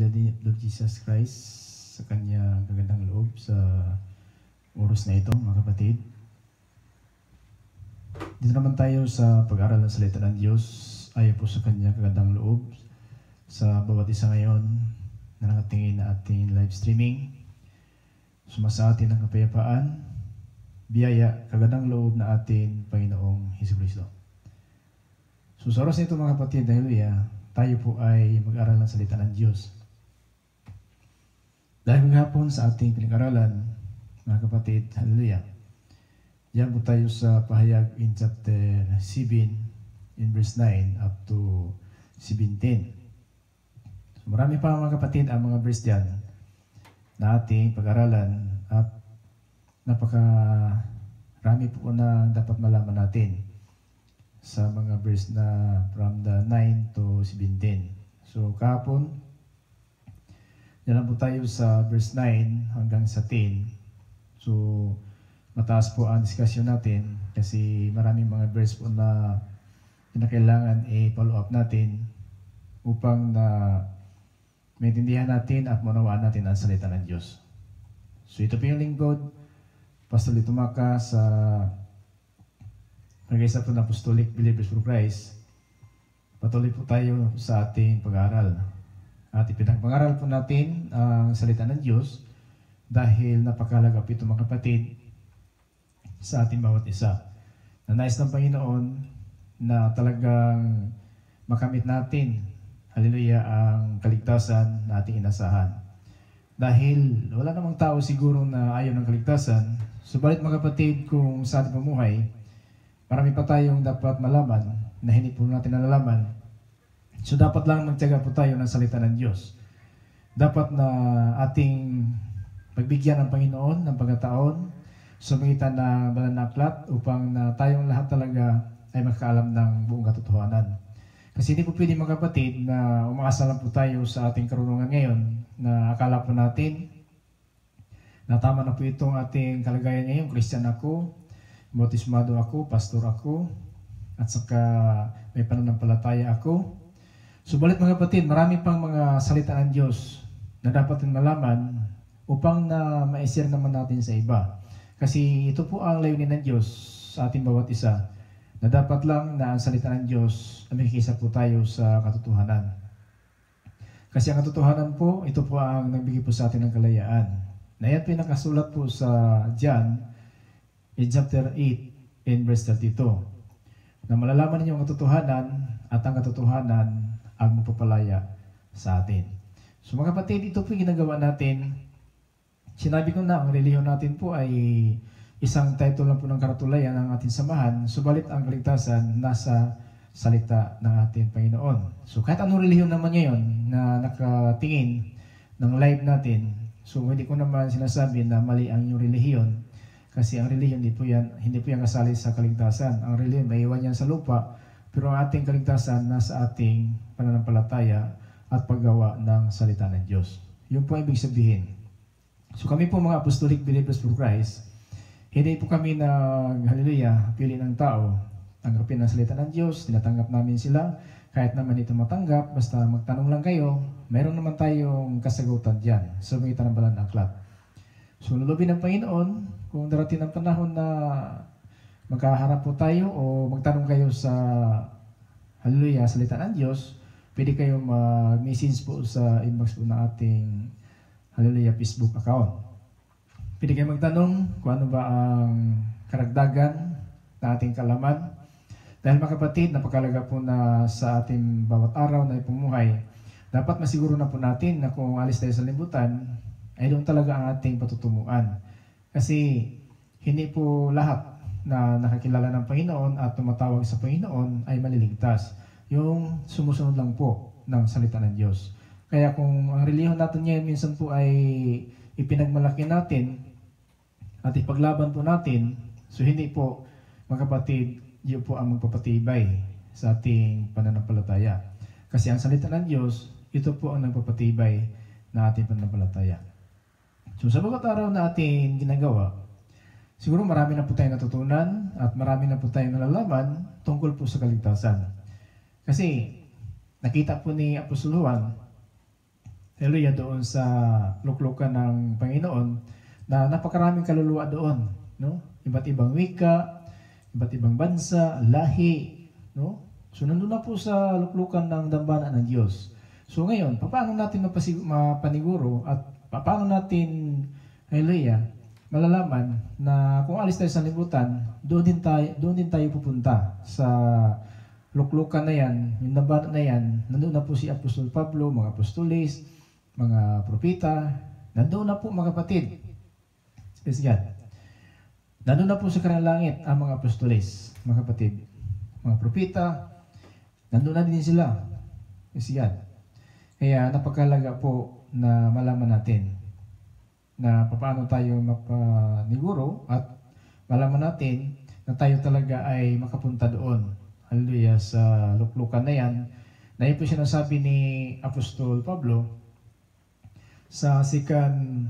Lord Jesus Christ sa kanya kagandang loob sa oras na ito, mga kapatid. Dito naman tayo sa pag-aaral ng salita ng Diyos ayon po sa kanya kagandang loob sa bawat isa ngayon na nakatingin na ating live streaming. Sumasa atin ang kapayapaan, biyaya, kagandang loob na ating Panginoong Hesukristo. So sa oras na ito, mga kapatid, haleluya, tayo po ay mag-aral ng salita ng Diyos. Dahil maghapon sa ating pinag-aralan, mga kapatid, haleluya, diyan po tayo sa pahayag in chapter 7, in verse 9 up to 17. So, marami pa mga kapatid ang mga verse diyan na ating pag-aralan at napakarami po na dapat malaman natin sa mga verse na from the 9 to 17. So kahapon, yan po tayo sa verse 9 hanggang sa 10. So mataas po ang discussion natin kasi maraming mga verse po na kinakailangan i-follow up natin upang na maintindihan natin at maunawaan natin ang salita ng Diyos. So ito po yung lingkod, Pastor Lito Maca sa Pag-isa po ng Apostolic Believers for Christ. Patuloy po tayo sa ating pag-aaral. At ipinagpangaral po natin ang salita ng Diyos dahil napakahalaga po ito, mga kapatid, sa ating bawat isa. Na nais ng Panginoon na talagang makamit natin, haleluya, ang kaligtasan na ating inasahan. Dahil wala namang tao siguro na ayaw ng kaligtasan. Subalit, mga kapatid, kung sa ating pamuhay, marami pa tayong dapat malaman na hindi po natin nalalaman. So dapat lang magtiyaga po tayo ng salita ng Diyos. Dapat na ating pagbigyan ng Panginoon ng pagkataon sa magitan ng banal na aklat upang na tayong lahat talaga ay makakaalam ng buong katotohanan. Kasi hindi po pwede, mga kapatid, na umaasa lang po tayo sa ating karunungan ngayon na akala po natin na tama na po itong ating kalagayan ngayon. Christian ako, bautismado ako, pastor ako, at saka may pananampalataya ako. Subalit, mga kapatid, marami pang mga salita ng Diyos na dapat natin malaman upang na ma-share naman natin sa iba. Kasi ito po ang layunin ng Diyos sa ating bawat isa, na dapat lang na ang salita ng Diyos na makikisa po tayo sa katotohanan. Kasi ang katotohanan po, ito po ang nagbigay po sa atin ng kalayaan. Na yan po nakasulat po sa John in chapter 8 in verse 32. Na malalaman ninyo ang katotohanan at ang katotohanan ang magpapalaya sa atin. So mga kapatid, ito po yung ginagawa natin. Sinabi ko na, ang relihiyon natin po ay isang title lang po ng karatulayan ng ating samahan, subalit ang kaligtasan nasa salita ng ating Panginoon. So kahit anong relihiyon naman ngayon na nakatingin ng live natin, so hindi ko naman sinasabi na mali ang inyong relihiyon, kasi ang relihiyon hindi po yan kasali sa kaligtasan. Ang relihiyon may iwan yan sa lupa, pero ang ating kaligtasan nasa ating pananampalataya at paggawa ng salita ng Diyos. Yun po ang ibig sabihin. So kami po, mga Apostolic Believers for Christ, hindi po kami haleluya, pili ng tao. Tanggapin ang salita ng Diyos, tinatanggap namin sila. Kahit naman ito matanggap, basta magtanong lang kayo, mayroon naman tayong kasagutan dyan sa magitan ng banal na aklat. So lulubin ng Panginoon, kung darating ang panahon na magkaharap po tayo o magtanong kayo sa haleluya, salita ng Diyos, pwede kayo mag-message po sa inbox po ng ating haleluya Facebook account. Pwede kayo magtanong kung ano ba ang karagdagan na ating kalaman. Dahil, mga kapatid, napakalaga po na sa ating bawat araw na ipumuhay, dapat masiguro na po natin na kung alis tayo sa libutan, ay doon talaga ang ating patutunguhan. Kasi hindi po lahat na nakakilala ng Panginoon at tumatawag sa Panginoon ay maliligtas. Yung sumusunod lang po ng salita ng Diyos. Kaya kung ang relihiyon natin ngayon minsan po ay ipinagmalaki natin at ipaglaban po natin, so hindi po, mga kapatid, yun po ang magpapatibay sa ating pananampalataya. Kasi ang salita ng Diyos, ito po ang nagpapatibay na ating pananampalataya. So sa bawat araw na ating ginagawa, siguro marami na po tayong natutunan at marami na po tayong nalalaman tungkol po sa kaligtasan. Kasi nakita po ni Apostol Juan hallelujah, doon sa luklukan ng Panginoon, na napakaraming kaluluwa doon, no? Iba't ibang wika, iba't ibang bansa, lahi, no? So nandun na po sa luklukan ng dambana ng Diyos. So ngayon, paano natin mapaniguro at paano natin, hallelujah, malalaman na kung alis tayo sa libutan, doon din tayo pupunta sa luklukan na yan, yung dambana na yan. Nandun na po si Apostol Pablo, mga apostolis, mga propeta, nandun na po mga kapatid. Praise God. Nandun na po sa kanilang langit ang mga apostolis, mga kapatid, mga propeta, nandun na din sila. Praise God. Kaya napakahalaga po na malaman natin na paano tayo mapaniguro at malaman natin na tayo talaga ay makapunta doon. Hallelujah, sa luklukan na yan. Na yun po sinasabi ni Apostol Pablo sa 2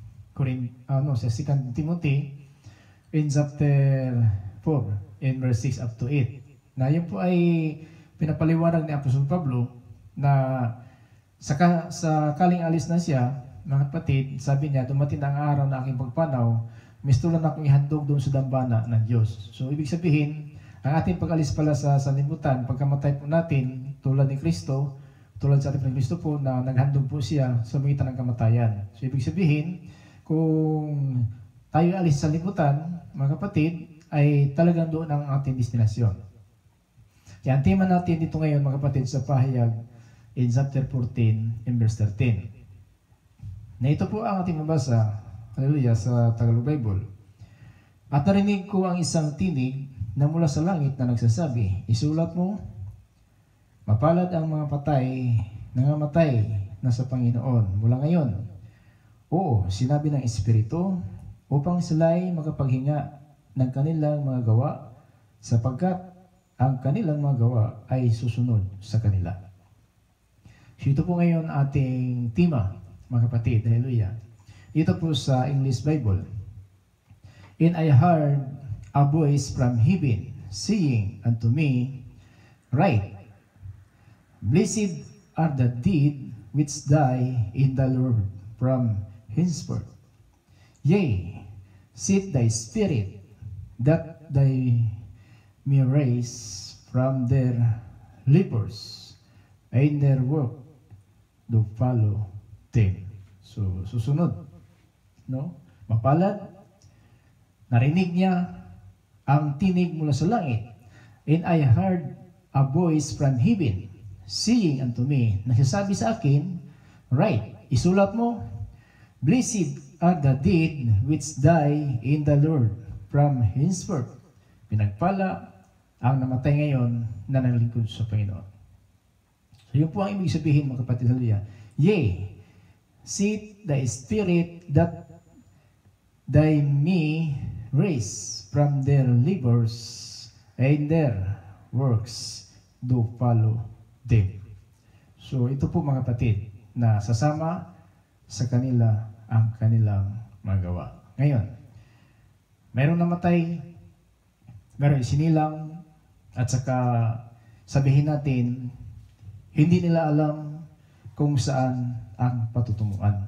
Timothy in chapter 4 in verse 6 up to 8. Na yun po ay pinapaliwanag ni Apostol Pablo na sa kaling alis na siya, mga kapatid, sabi niya, dumating ang araw na aking pagpanaw, mistulan akong ihandog doon sa dambana ng Diyos. So, ibig sabihin, ang ating pag-alis pala sa sanlibutan, pagkamatay po natin, tulad ni Kristo, tulad sa ating ng Kristo po, na naghandog po siya sa magitan ng kamatayan. So, ibig sabihin, kung tayo alis sa sanlibutan, mga kapatid, ay talagang doon ang ating destinasyon. Kaya ang tema natin dito ngayon, mga kapatid, sa pahayag in chapter 14, in verse 13. Na ito po ang ating mabasa, hallelujah, sa Tagalog Bible. At narinig ko ang isang tinig na mula sa langit na nagsasabi, isulat mo, mapalad ang mga patay, nangamatay na sa Panginoon mula ngayon. Oo, sinabi ng Espiritu, upang sila'y makapaghinga ng kanilang mga gawa, sapagkat ang kanilang mga gawa ay susunod sa kanila. So ito po ngayon ating tema, mga kapatid, hallelujah. Ito po sa English Bible. And I heard a voice from heaven, saying unto me, Write, Blessed are the dead which die in the Lord from henceforth. Yea, set thy spirit, that they may raise from their labors, and their work do follow them. So, susunod, no? Mapalad, narinig niya ang tinig mula sa langit. And I heard a voice from heaven, saying unto me, nagsasabi sa akin, Write, isulat mo, Blessed are the dead which die in the Lord from henceforth. Pinagpala ang namatay ngayon na naglingkod sa Panginoon. So yun po ang ibig sabihin, mga kapatid, hallelujah. Yea, set the spirit that they may raise from their labors, and their works do follow them. So ito po, mga kapatid, na sasama sa kanila ang kanilang magawa. Ngayon, mayroong namatay, mayroong isinilang, at saka sabihin natin, hindi nila alam kung saan ang patutunguhan.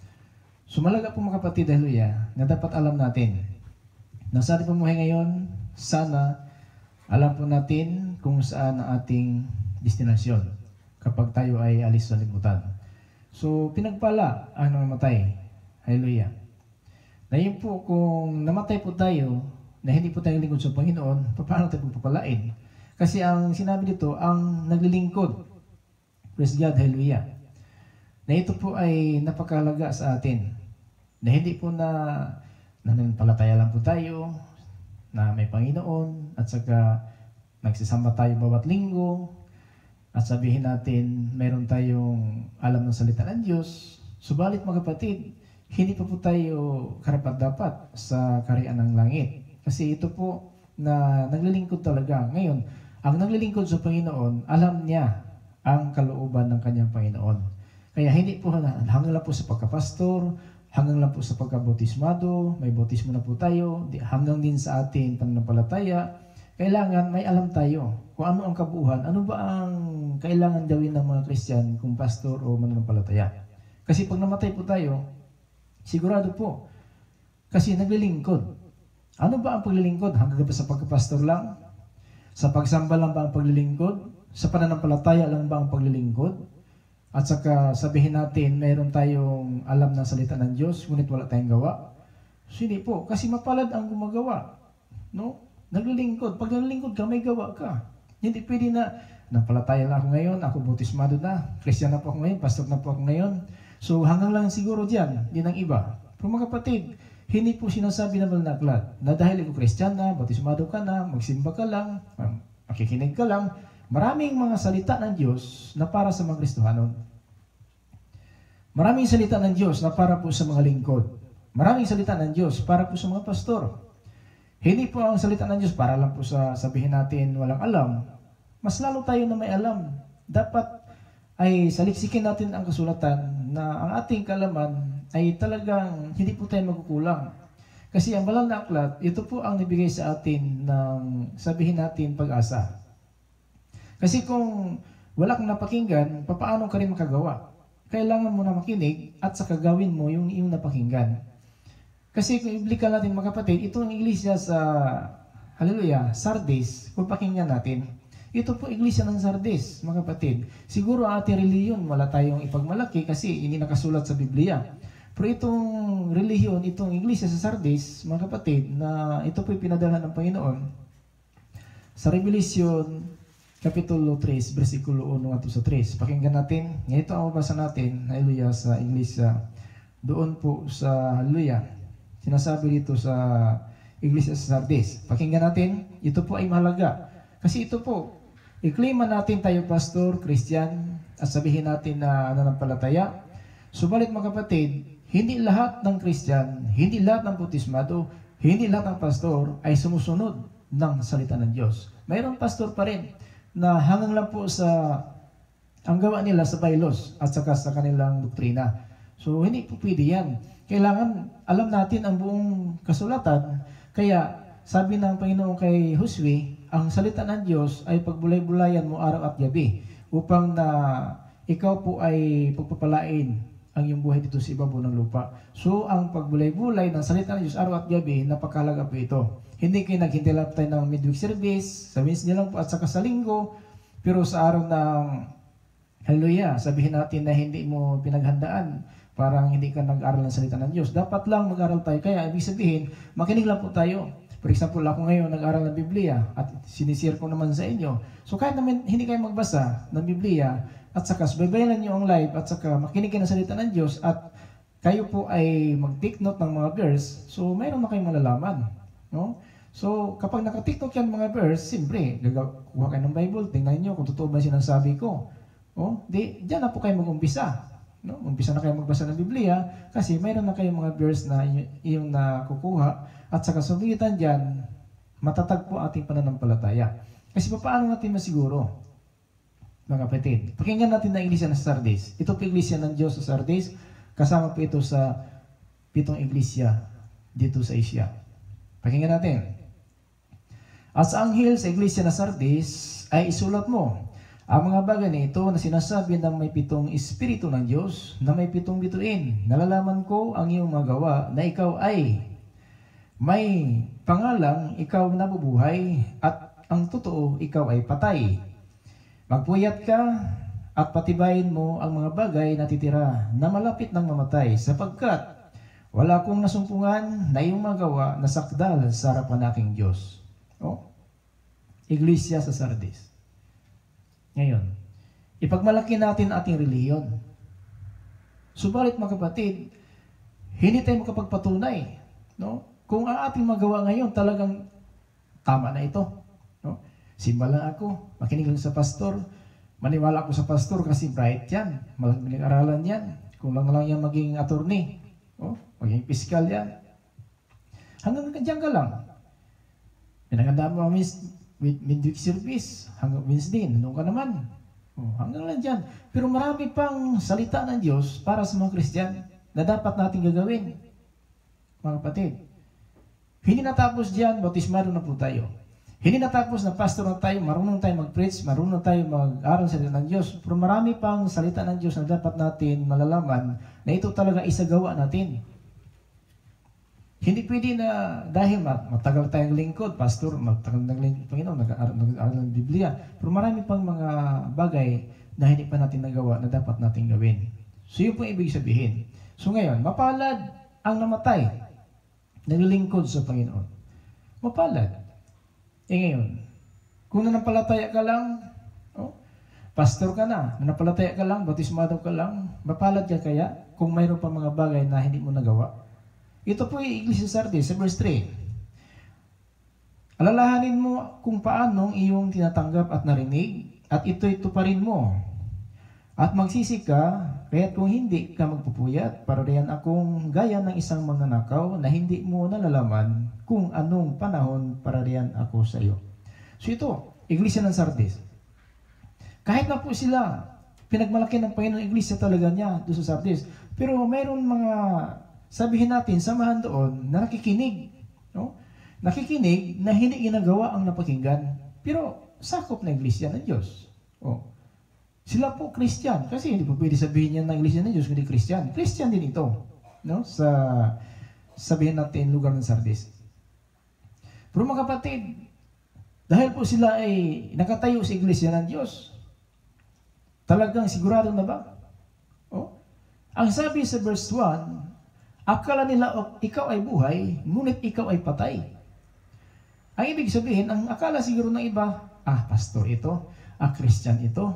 So malaga po, mga kapatid, hallelujah, na dapat alam natin na sa ating pamumuhay ngayon, sana alam po natin kung saan ang ating destinasyon kapag tayo ay alis sa libutan. So pinagpala ang namatay. Hallelujah. Na yun po, kung namatay po tayo, na hindi po tayo lingkod sa Panginoon, paano tayo papalain? Kasi ang sinabi dito, ang naglilingkod. Praise God, hallelujah. Na ito po ay napakahalaga sa atin. Na hindi po na nananampalataya lang po tayo, na may Panginoon, at saka nagsisamba tayo bawat linggo, at sabihin natin, meron tayong alam ng salita ng Diyos. Subalit, mga kapatid, hindi pa po tayo karapat-dapat sa kaharian ng langit. Kasi ito po na naglilingkod talaga. Ngayon, ang naglilingkod sa Panginoon, alam niya ang kalooban ng kanyang Panginoon. Kaya hindi po hanggang lang po sa pagkapastor, hanggang lang po sa pagkabautismado, may bautismo na po tayo, hanggang din sa ating pananampalataya, kailangan may alam tayo kung ano ang kabuuan, ano ba ang kailangan gawin ng mga Kristiyan kung pastor o mananampalataya. Kasi pag namatay po tayo, sigurado po, kasi naglilingkod. Ano ba ang paglilingkod? Hanggang ba sa pagkapastor lang? Sa pagsamba lang ba ang paglilingkod? Sa pananampalataya lang ba ang paglilingkod? At saka sabihin natin, meron tayong alam ng salita ng Diyos, ngunit wala tayong gawa? So, hindi po, kasi mapalad ang gumagawa. No? Naglilingkod. Pag naglilingkod ka, may gawa ka. Hindi pwede na, nampalataya na ako ngayon, ako bautismado na, Christian na po ako ngayon, pastor na po ako ngayon. So hanggang lang siguro dyan, din ang iba. Pero mga kapatid, hindi po sinasabi naman ng aklat na dahil ikaw Christian na, bautismado ka na, magsimba ka lang, makikinig ka lang, maraming mga salita ng Diyos na para sa mga Kristohanon. Maraming salita ng Diyos na para po sa mga lingkod. Maraming salita ng Diyos para po sa mga pastor. Hindi po ang salita ng Diyos para lang po sa sabihin natin walang alam. Mas lalo tayo na may alam. Dapat ay saliksikin natin ang kasulatan na ang ating kaalaman ay talagang hindi po tayo magkukulang. Kasi ang banal na aklat, ito po ang nabigay sa atin ng sabihin natin pag-asa. Kasi kung wala kang napakinggan, paano ka rin makagawa? Kailangan mo na makinig at saka gawin mo yung iyong napakinggan. Kasi kung i-blikan natin mga kapatid, itong iglesia sa, hallelujah, Sardis, kung pakinggan natin, ito po iglesia ng Sardis, mga kapatid. Siguro ang ating reliyon, wala tayong ipagmalaki kasi hindi nakasulat sa Biblia. Pero itong reliyon, itong iglesia sa Sardis, mga kapatid, na ito po pinadala ng Panginoon, sa Revelation, Kapitulo 3, versikulo 1 at 3. Pakinggan natin. Ito ang mabasa natin, hallelujah, sa iglesia. Doon po sa, hallelujah, sinasabi dito sa iglesia sa Sardis. Pakinggan natin, ito po ay mahalaga. Kasi ito po, i-claim natin tayo pastor, Christian, at sabihin natin na nananampalataya. Subalit mga kapatid, hindi lahat ng Christian, hindi lahat ng bautismado, hindi lahat ng pastor ay sumusunod ng salita ng Diyos. Mayroong pastor pa rin na hanggang lang po sa ang gawa nila sa bylaws at saka sa kanilang doktrina. So hindi po pwede yan. Kailangan alam natin ang buong kasulatan. Kaya sabi ng Panginoon kay Josue, ang salita ng Diyos ay pagbulay-bulayan mo araw at gabi upang na ikaw po ay pagpapalain ang iyong buhay dito sa ibabaw ng lupa. So, ang pagbulay-bulay ng salita ng Diyos araw at gabi, napakahalaga po ito. Hindi kayo naghintay lang tayo ng midweek service, sa Wednesday lang po at saka sa linggo, pero sa araw ng hallelujah, sabihin natin na hindi mo pinaghandaan, parang hindi ka nag-aral ng salita ng Diyos. Dapat lang mag-aral tayo. Kaya, ibig sabihin, makinig lang po tayo. For example, ako ngayon nag-aral ng Biblia at sinishare ko naman sa inyo. So kahit naman hindi kayo magbasa ng Biblia at saka subaybayan niyo ang live at saka makinig kayo ng salita ng Diyos at kayo po ay mag-take note ng mga verse, so mayroon na kayong malalaman. No? So kapag naka-take note yan mga verse, siyempre, kuha kayo ng Bible, tingnan niyo kung totoo ba sinasabi ko. Diyan na po kayo mag-umpisa. No? Umpisa na kayo magbasa ng Biblia kasi mayroon na kayong mga verse na iyong nakukuha. At sa kasubitan dyan, matatag po ating pananampalataya. Kasi paano natin masiguro, mga kapatid? Pakinggan natin na iglesia ng Sardis. Ito po iglesia ng Diyos sa Sardis. Kasama po ito sa 7 iglesia dito sa Asia. Pakinggan natin. At sa anghel sa iglesia ng Sardis ay isulat mo ang mga bagay na ito na sinasabi ng may 7 espiritu ng Diyos na may 7 bituin. Nalalaman ko ang iyong magawa na ikaw ay may pangalang ikaw nabubuhay at ang totoo ikaw ay patay. Magpuyat ka at patibayin mo ang mga bagay na titira na malapit ng mamatay sapagkat wala akong nasumpungan na iyong magawa na sakdal sa harapan ng aking Diyos. Iglesia sa Sardis. Ngayon, ipagmalaki natin ating relihiyon. Subalit mga kapatid, hindi tayo makapagpatunay. No? Kung ang ating magawa ngayon talagang tama na ito. No? Simba lang ako, makinig lang sa pastor, maniwala ako sa pastor kasi bright yan, malaking aralan yan. Kung lang yan maging attorney, maging piskal yan. Hanggang dyan ka lang. Pinagandaan mo midweek service, hanggang Wednesday, nandun ka naman. Hanggang lang dyan. Pero marami pang salita ng Diyos para sa mga Christian na dapat natin gagawin. Mga kapatid, hindi natapos dyan, bautismado na po tayo. Hindi natapos na pastor na tayo, marunong tayo mag-preach, marunong tayo mag-aral sa salita ng Diyos. Pero marami pang salita ng Diyos na dapat natin malalaman na ito talaga isagawa natin. Hindi pwede na dahil matagal tayong lingkod, pastor, matagal ng lingkod, Panginoon, nag-aaral ng Biblia. Pero marami pang mga bagay na hindi pa natin nagawa na dapat natin gawin. So yun po ibig sabihin. So ngayon, mapalad ang namatay, naglilingkod sa Panginoon. Mapalad. Ngayon, kung nanampalataya ka lang, pastor ka na, nanampalataya ka lang, batismado ka lang, mapalad ka kaya kung mayroon pa mga bagay na hindi mo nagawa? Ito po yung Iglesia Sardis sa verse 3. Alalahanin mo kung paanong iyong tinatanggap at narinig, at ito'y tuparin mo. At magsisi ka, kaya't kung hindi ka magpupuyat, para riyan akong gaya ng isang magnanakaw na hindi mo nalalaman kung anong panahon para riyan ako sa iyo. So ito, Iglesia ng Sardis. Kahit na po sila, pinagmalaki ng Panginoon ng Iglesia talaga niya doon sa Sardis. Pero mayroon mga, sabihin natin, samahan doon na nakikinig. No? Nakikinig na hindi ginagawa ang napakinggan. Pero sakop na Iglesia ng Diyos. Sila po Christian. Kasi hindi po pwede sabihin niya na Iglesia ng Diyos, hindi Christian. Christian din ito. No? Sa sabihin natin lugar ng Sardis. Pero mga kapatid, dahil po sila ay nakatayo sa Iglesia ng Diyos, talagang sigurado na ba? Ang sabi sa verse 1, akala nila ikaw ay buhay, ngunit ikaw ay patay. Ang ibig sabihin, ang akala siguro ng iba, pastor ito, Christian ito,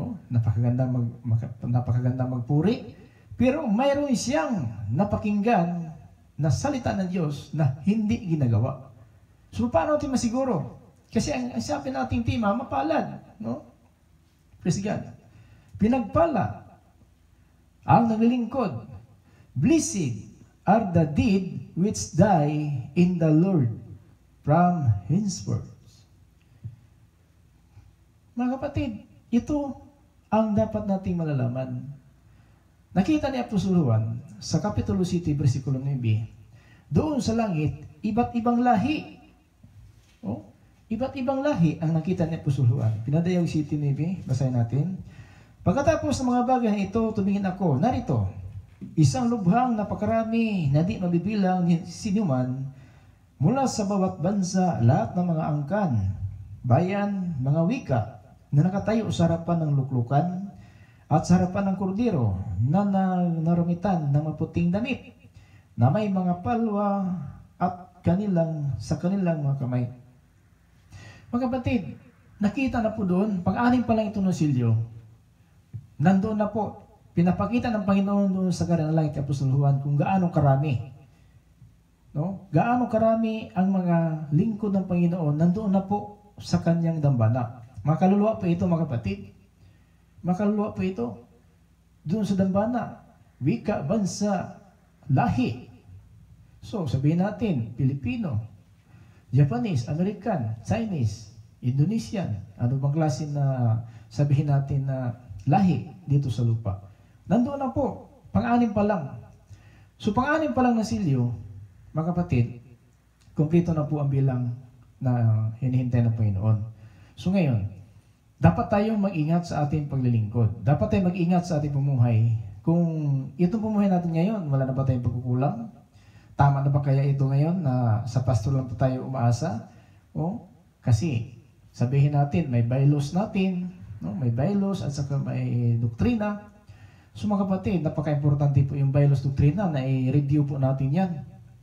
napakaganda magpuri, pero mayroon siyang napakinggan na salita ng Diyos na hindi ginagawa. So paano natin masiguro? Kasi ang sabi nating tema, mapalad. No? Praise God. Pinagpala ang naglilingkod. Blessed are the dead which die in the Lord from henceforth. Mga kapatid, ito ang dapat nating malalaman. Nakita ni Apostol Juan sa Kapitulo 7, versikulo 9, doon sa langit, iba't ibang lahi. Iba't ibang lahi ang nakita ni Apostol Juan. Pinadayag 7:9, basahin natin. Pagkatapos ng mga bagay na ito, tumingin ako, narito, isang lubhang napakarami na di mabibilang ni sinuman mula sa bawat bansa, lahat ng mga angkan, bayan, mga wika na nakatayo sa harapan ng luklukan at sa harapan ng kordero na narumitan ng maputing damit na may mga palwa at sa kanilang mga kamay. Mga kapatid, nakita na po doon, pag-anim pa lang ito ng silyo, nandoon na po, pinapakita ng Panginoon doon sa Garang Langit kay Apostol Juan kung gaano karami. No? Gaano karami ang mga lingkod ng Panginoon nandoon na po sa kanyang dambana. Makaluluwa po ito, mga kapatid. Makaluluwa po ito. Doon sa dambana, wika, bansa, lahi. So, sabihin natin, Pilipino, Japanese, American, Chinese, Indonesian, ano bang klase na sabihin natin na lahi dito sa lupa. Nandoon na po, pang-anim pa lang. So pang-anim pa lang na silyo, mga kapatid, kumpleto na po ang bilang na hinihintay ng Panginoon. So ngayon, dapat tayong mag-ingat sa ating paglilingkod. Dapat tayong mag-ingat sa ating pumuhay. Kung itong pumuhay natin ngayon, wala na ba tayong pagkukulang? Tama na ba kaya ito ngayon na sa pastor lang po tayo umaasa? Kasi sabihin natin, may bylaws natin, no? May bylaws at saka may doktrina. So mga kapatid, napaka-importante po yung bylaws doktrina na i-review po natin yan.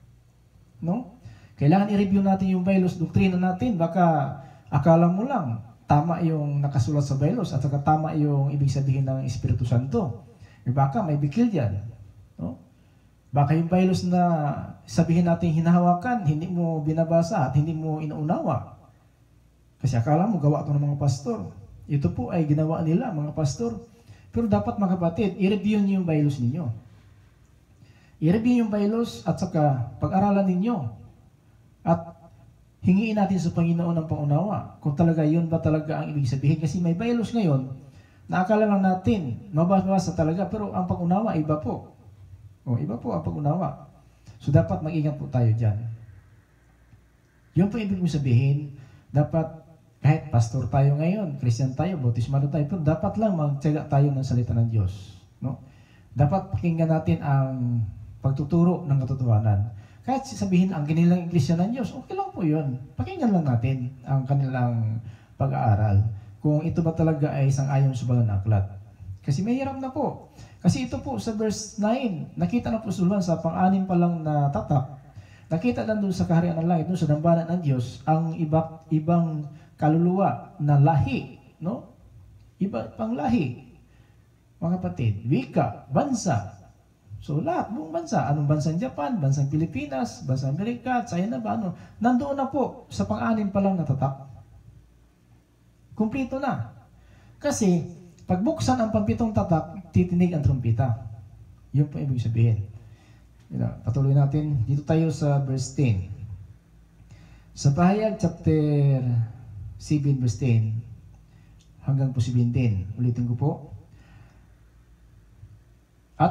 No? Kailangan i-review natin yung bylaws doktrina natin. Baka akala mo lang, tama yung nakasulat sa bylaws at saka tama yung ibig sabihin ng Espiritu Santo. Baka may bikil yan. No? Baka yung bylaws na sabihin natin hinahawakan, hindi mo binabasa at hindi mo inuunawa. Kasi akala mo gawa ito ng mga pastor. Ito po ay ginawa nila, mga pastor. Pero dapat, mga kapatid, i-review niyo yung bylaws ninyo. I-review yung bylaws at saka pag-aralan ninyo. At hingiin natin sa Panginoon ng pangunawa kung talaga yun ba talaga ang ibig sabihin. Kasi may bylaws ngayon na akala lang natin, mabasa talaga, pero ang pangunawa iba po. Iba po ang pangunawa. So dapat mag-ingat po tayo dyan. Yun po ibig sabihin, Dapat kahit pastor tayo ngayon, Christian tayo, bautismado tayo, pero dapat lang magtiyaga tayo ng salita ng Diyos. No? Dapat pakinggan natin ang pagtuturo ng katotohanan. Kahit sabihin ang kanilang iglesia ng Diyos, okay lang po yun. Pakinggan lang natin ang kanilang pag-aaral. Kung ito ba talaga ay sang-ayon sa banal na aklat. Kasi mahirap na po. Kasi ito po sa verse 9, nakita na po sa pang-anim pa lang na tatak, nakita lang doon sa kaharian ng langit, doon sa dambana ng Diyos, ang ibang kaluluwa na lahi, no? Iba pang lahi. Mga kapatid, wika, bansa. So lahat, buong bansa. Anong bansang Japan, bansang Pilipinas, bansang Amerika, China ba, ano? Nandoon na po sa pang-anim pa lang na tatak. Kumplito na. Kasi, pagbuksan ang pampitong tatak, titinig ang trumpeta. Yun po ibig sabihin. Patuloy natin. Dito tayo sa verse 10. Sa Pahayag chapter 7 verse 10 hanggang po 17. Ulitin ko po. At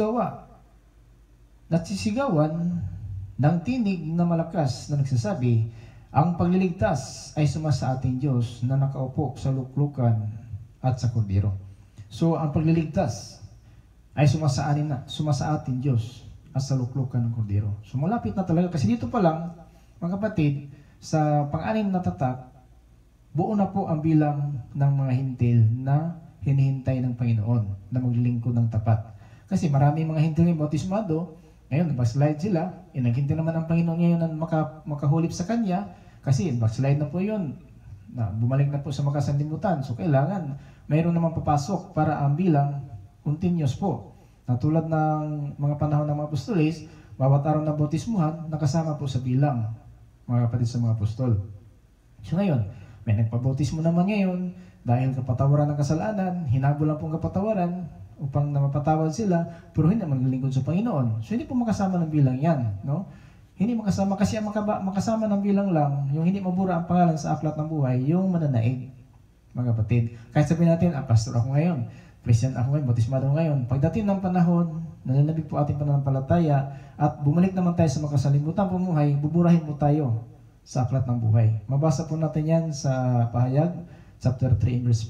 nagsisigawan ng tinig na malakas na nagsasabi, ang pagliligtas ay sumasa ating Diyos na nakaupo sa luklukan at sa kordero. So, ang pagliligtas ay sumasa ating Diyos at sa luklukan ng kordero. So, malapit na talaga. Kasi dito pa lang, mga kapatid, sa pang-anim na tatak, buo na po ang bilang ng mga hintil na hinihintay ng Panginoon na maglilingkod ng tapat. Kasi maraming mga hintil ng bautismado, ngayon, backslide sila, naghintay naman ang Panginoon ngayon na makahulip sa Kanya, kasi backslide na po yun, na bumalik na po sa makasanlimutan. So, kailangan mayroon naman papasok para ang bilang continuous po. Na tulad ng mga panahon ng mga apostolis, bawat araw na bautismuhan, nakasama po sa bilang, mga kapatid sa mga apostol. So ngayon, may nagpabautismo naman ngayon, dahil kapatawaran ng kasalanan, hinabol lang pong kapatawaran, upang na mapatawad sila, pero hindi maglilingkod sa Panginoon. So hindi po makasama ng bilang yan. No? Hindi makasama, kasi ang makasama ng bilang lang, yung hindi mabura ang pangalan sa aklat ng buhay, yung mananaig. Mga kapatid, kahit sabihin natin, pastor ako ngayon, Christian ako ngayon, bautismado ngayon. Pagdating ng panahon, nalalabig po ating pananampalataya, at bumalik naman tayo sa makasalimutan pumuhay, buburahin mo tayo sa aklat ng buhay. Mabasa po natin yan sa Pahayag, chapter 3, verse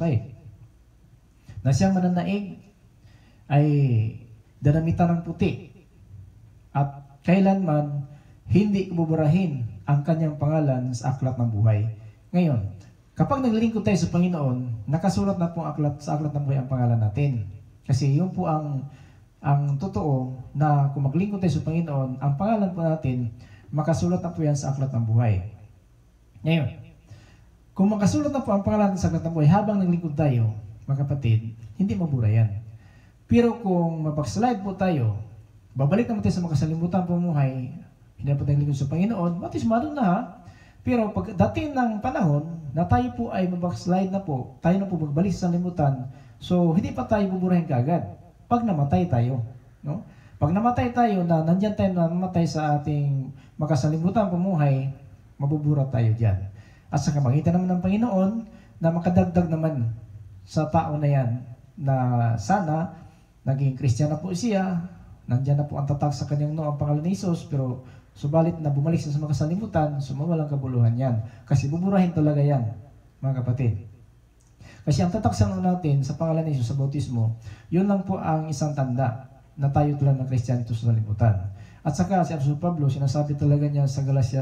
5. Na siyang mananaig ay daramitan ng puti, at kailanman hindi buburahin ang kanyang pangalan sa aklat ng buhay. Ngayon, kapag naglilingkod tayo sa Panginoon, nakasulat na po sa aklat ng buhay ang pangalan natin. Kasi yun po ang totoo na kung maglingkod tayo sa Panginoon, ang pangalan po natin, makasulat na po yan sa aklat ng buhay. Ngayon, kung makasulat na po ang pangalan sa aklat ng buhay habang naglingkod tayo, mga kapatid, hindi mabura yan. Pero kung mapagslide po tayo, babalik naman tayo sa makasalimutan pumuhay, hindi po tayo naglingkod sa Panginoon, bautismado na ha. Pero pagdating ng panahon na tayo po ay mabackslide na po, tayo na po magbalik sa limutan, so hindi pa tayo buburahin kaagad pag namatay tayo. No? Pag namatay tayo, na nandyan tayo na namatay sa ating makasalimutan pumuhay, mabubura tayo dyan. At sa kamagitan naman ng Panginoon, na makadagdag naman sa tao na yan, na sana, naging Christian na po siya, nandyan na po ang tatak sa kanyang ang pangalan ni Jesus, pero subalit na bumalik sa makasalimutan, sumawalang kabuluhan yan. Kasi buburahin talaga yan, mga kapatid. Kasi ang tatak sa natin sa pangalan ni Jesus sa bautismo, yun lang po ang isang tanda na tayo talaga ng Christian ito sa salimutan. At saka si Apostol Pablo, sinasabi talaga niya sa Galatia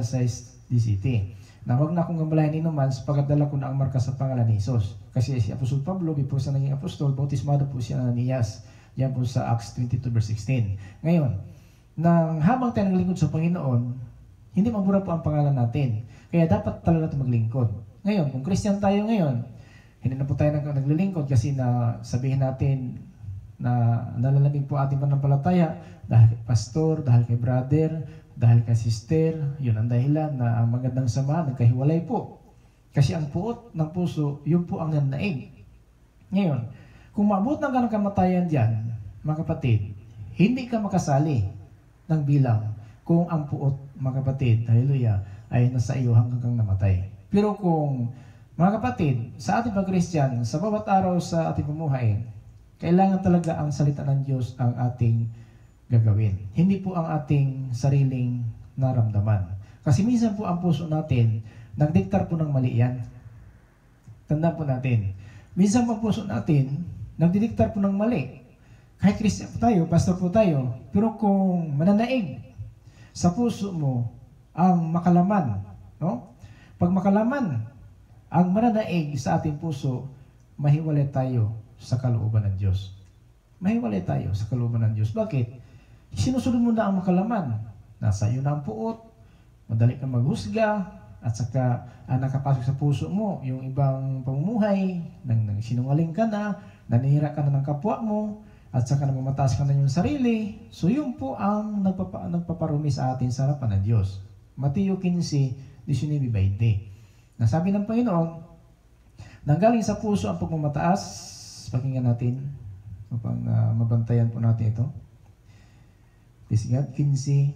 6:17, na huwag na akong gambalahin inuman sapagkat dala ko na ang marka sa pangalan ni Jesus. Kasi si Apostol Pablo, before sa naging apostol, bautismado po siya ng Ananias. Yan po sa Acts 22 verse 16. Ngayon, nang habang tayo naglingkod sa Panginoon, hindi mabura po ang pangalan natin. Kaya dapat talaga natin maglingkod. Ngayon, kung Christian tayo ngayon, hindi na po tayo naglilingkod kasi na sabihin natin na nalalamig po ating pananampalataya dahil kay pastor, dahil kay brother, dahil kay sister, yun ang dahilan na ang magandang samahan, nagkahiwalay po. Kasi ang puot ng puso, yun po ang nannaig. Ngayon, kung maabot ng ganang kamatayan dyan, mga kapatid, hindi ka makasali ng bilang kung ang puot, mga kapatid, hallelujah, ay nasa iyo hanggang kang namatay. Pero kung, mga kapatid, sa ating pag-Christian, sa bawat araw sa ating pumuhay, kailangan talaga ang salita ng Diyos ang ating gagawin. Hindi po ang ating sariling naramdaman. Kasi minsan po ang puso natin nagdiktar po ng mali yan. Tandaan po natin. Minsan ang puso natin, nagdidiktar po ng mali. Kahit Christian po tayo, pastor po tayo, pero kung mananaig sa puso mo ang makalaman, no? Pag makalaman ang mananaig sa ating puso, mahiwalay tayo sa kalooban ng Diyos. Mahiwalay tayo sa kalooban ng Diyos. Bakit? Sinusunod mo na ang makalaman. Nasa iyo na ang puot, madali kang maghusga, at saka nakapasok sa puso mo yung ibang pamumuhay, nang sinungaling ka na, nanihira ka na ng kapwa mo, at saka namamataas ka na yung sarili. So yun po ang nagpaparumi sa atin sa harapan ng Diyos. Mateo 15, 19-20. Nasabi ng Panginoon, nanggaling sa puso ang pagmamataas, pakinggan natin, upang mabantayan po natin ito. Please God, 15,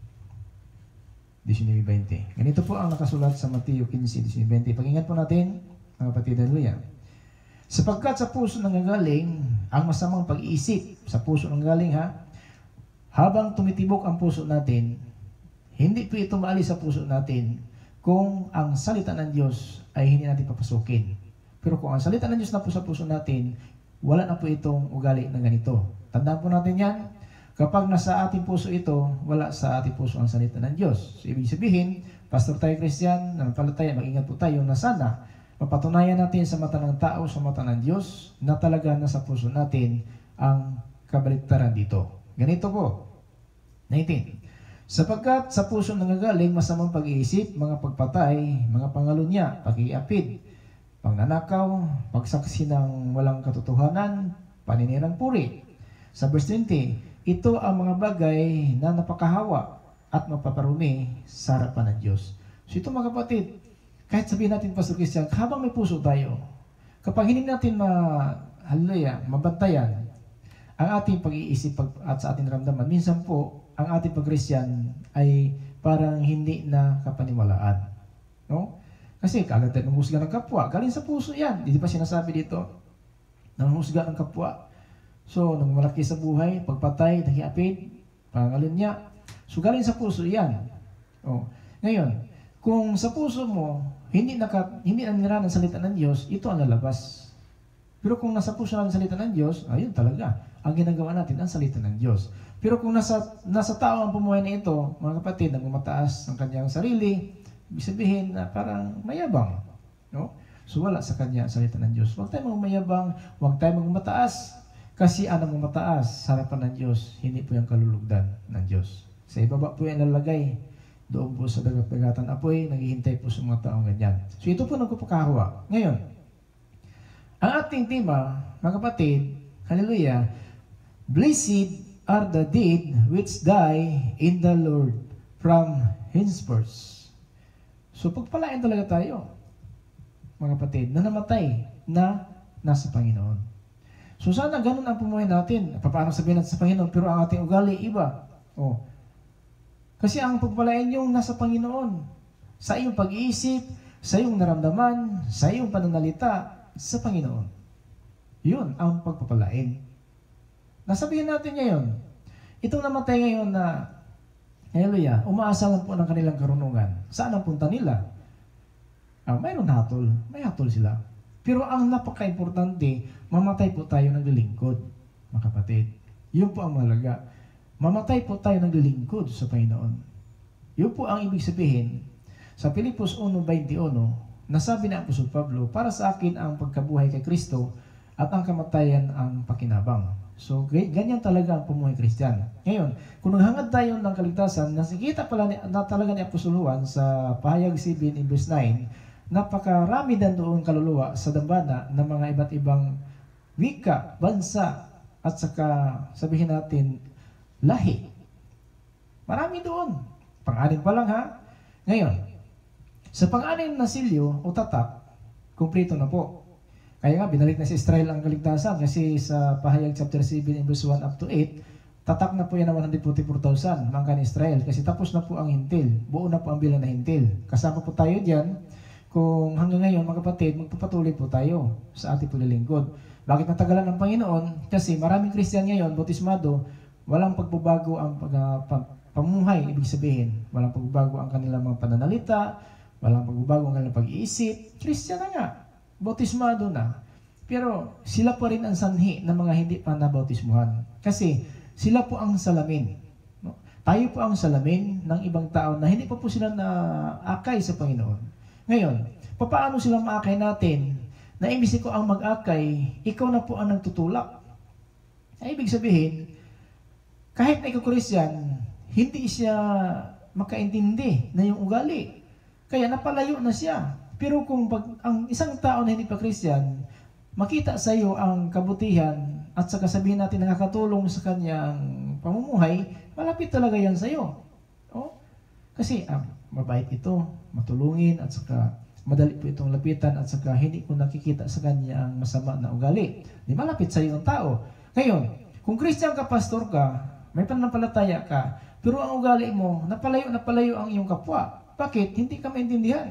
19-20. Ganito po ang nakasulat sa Mateo 15, 19-20. Pakinggan po natin, mga kapatid, haleluya. Sapagkat sa puso nanggagaling ang masamang pag-iisip. Sa puso nanggagaling habang tumitibok ang puso natin, hindi po ito maalis sa puso natin kung ang salita ng Diyos ay hindi natin papasukin. Pero kung ang salita ng Diyos na po sa puso natin, wala na po itong ugali na ganito. Tandaan po natin yan. Kapag nasa ating puso ito, wala sa ating puso ang salita ng Diyos. So, ibig sabihin, pastor tayo Christian, nanampalataya, mag-ingat po tayo na sana mapatunayan natin sa mata ng tao, sa mata ng Diyos, na talaga nasa puso natin ang kabaligtaran dito. Ganito po. 19. Sapagkat sa puso nanggagaling masamang pag-iisip, mga pagpatay, mga pangalunya, pag-iapid, pangnanakaw, pagsaksi ng walang katotohanan, paninirang puri. Sa verse 20, ito ang mga bagay na napakahawa at mapaparumi sa harapan ng Diyos. So ito mga kapatid, kahit sabihin natin, Pastor Christian, habang may puso tayo, kapag hindi natin mabantayan ang ating pag-iisip at sa ating ramdaman, minsan po, ang ating pag-Christian ay parang hindi na kapaniwalaan. No? Kasi kagad tayo nanghusga ng kapwa. Galing sa puso yan. Di ba sinasabi dito? Nanghusga ng kapwa. So, nang malaki sa buhay, pagpatay, nag-iapid, pangalan niya. So, galing sa puso yan. Oh. Ngayon, kung sa puso mo, hindi nanira ng salita ng Diyos, ito ang lalabas. Pero kung nasa puso natin salita ng Diyos, ayun talaga. Ang ginagawa natin ang salita ng Diyos. Pero kung nasa tao ang pumuhay na ito, mga kapatid, nagmamataas ang kanyang sarili, ibig sabihin na parang mayabang. No? So wala sa kanya ang salita ng Diyos. Huwag tayo mayabang, huwag tayo magmataas. Kasi ang magmataas sa harapan ng Diyos, hindi po yung kalulugdan ng Diyos. Sa ibaba po yan lalagay. Doon po sa dagat-dagatan apoy, naghihintay po sa mga taong ganyan. So ito po nagpapakahawa. Ngayon, ang ating tema, mga kapatid, hallelujah, blessed are the dead which die in the Lord from henceforth. So pagpalain talaga tayo, mga kapatid, na namatay na nasa Panginoon. So sana ganun ang pumuhay natin. Paano sabihin natin sa Panginoon, pero ang ating ugali, iba. Oh. Kasi ang pagpalain yung nasa Panginoon. Sa iyong pag-iisip, sa iyong naramdaman, sa iyong pananalita, sa Panginoon. Yun ang pagpapalain. Nasabihin natin ngayon, itong namatay ngayon na, hallelujah, umaasa lang po ng kanilang karunungan. Saan ang punta nila? Mayroon hatol. May hatol sila. Pero ang napaka-importante, mamatay po tayo naglilingkod, mga kapatid. Yun po ang malaga. Mamatay po tayo naglilingkod sa Panginoon. Yun po ang ibig sabihin. Sa Pilipos 1:21, nasabi na Apostol Pablo, para sa akin ang pagkabuhay kay Kristo at ang kamatayan ang pakinabang. So, ganyan talaga ang pumuhay Kristiyan. Ngayon, kung naghangad tayo ng kaligtasan, nakikita pala na talaga ni Apostol Juan sa Pahayag 7:9, napakarami din doon kaluluwa sa dambana ng mga iba't ibang wika, bansa, at saka sabihin natin, lahi. Marami doon. Pang-anim pa lang Ngayon, sa pang-anim na silyo o tatak, kumpleto na po. Kaya nga, binalik na si Israel ang kaligtasan kasi sa Pahayag chapter 7 verse 1 up to 8, tatak na po yan ng 144,000 mangka ni Israel kasi tapos na po ang hintil. Buo na po ang bilang na hintil. Kasama po tayo dyan. Kung hanggang ngayon, mga kapatid, magpapatuloy po tayo sa ating paglilingkod. Bakit natagalan ng Panginoon? Kasi maraming Kristiyan ngayon, bautismado, walang pagbabago ang pamuhay, ibig sabihin. Walang pagbabago ang kanilang mga pananalita, walang pagbabago ng kanilang pag-iisip, Christian na nga, bautismado na. Pero sila pa rin ang sanhi ng mga hindi pa nabautismuhan. Kasi sila po ang salamin. No? Tayo po ang salamin ng ibang tao na hindi pa po sila naakay sa Panginoon. Ngayon, paano sila maakay natin na imbis ko ang mag-akay, ikaw na po ang nagtutulak? Ay, ibig sabihin, kahit na ikaw Christian, hindi siya makaintindi na yung ugali. Kaya napalayo na siya. Pero kung ang isang tao na hindi pa Christian, makita sa iyo ang kabutihan at saka sabihin natin nakakatulong sa kanyang pamumuhay, malapit talaga yan sa iyo. Oh? Kasi mabait ito, matulungin at saka madali po itong lapitan at saka hindi ko nakikita sa kanya ang masama na ugali. Di malapit sa iyo ang tao. Ngayon, kung Christian ka, pastor ka, may pananampalataya ka, pero ang ugali mo, napalayo ang iyong kapwa. Bakit? Hindi ka maintindihan.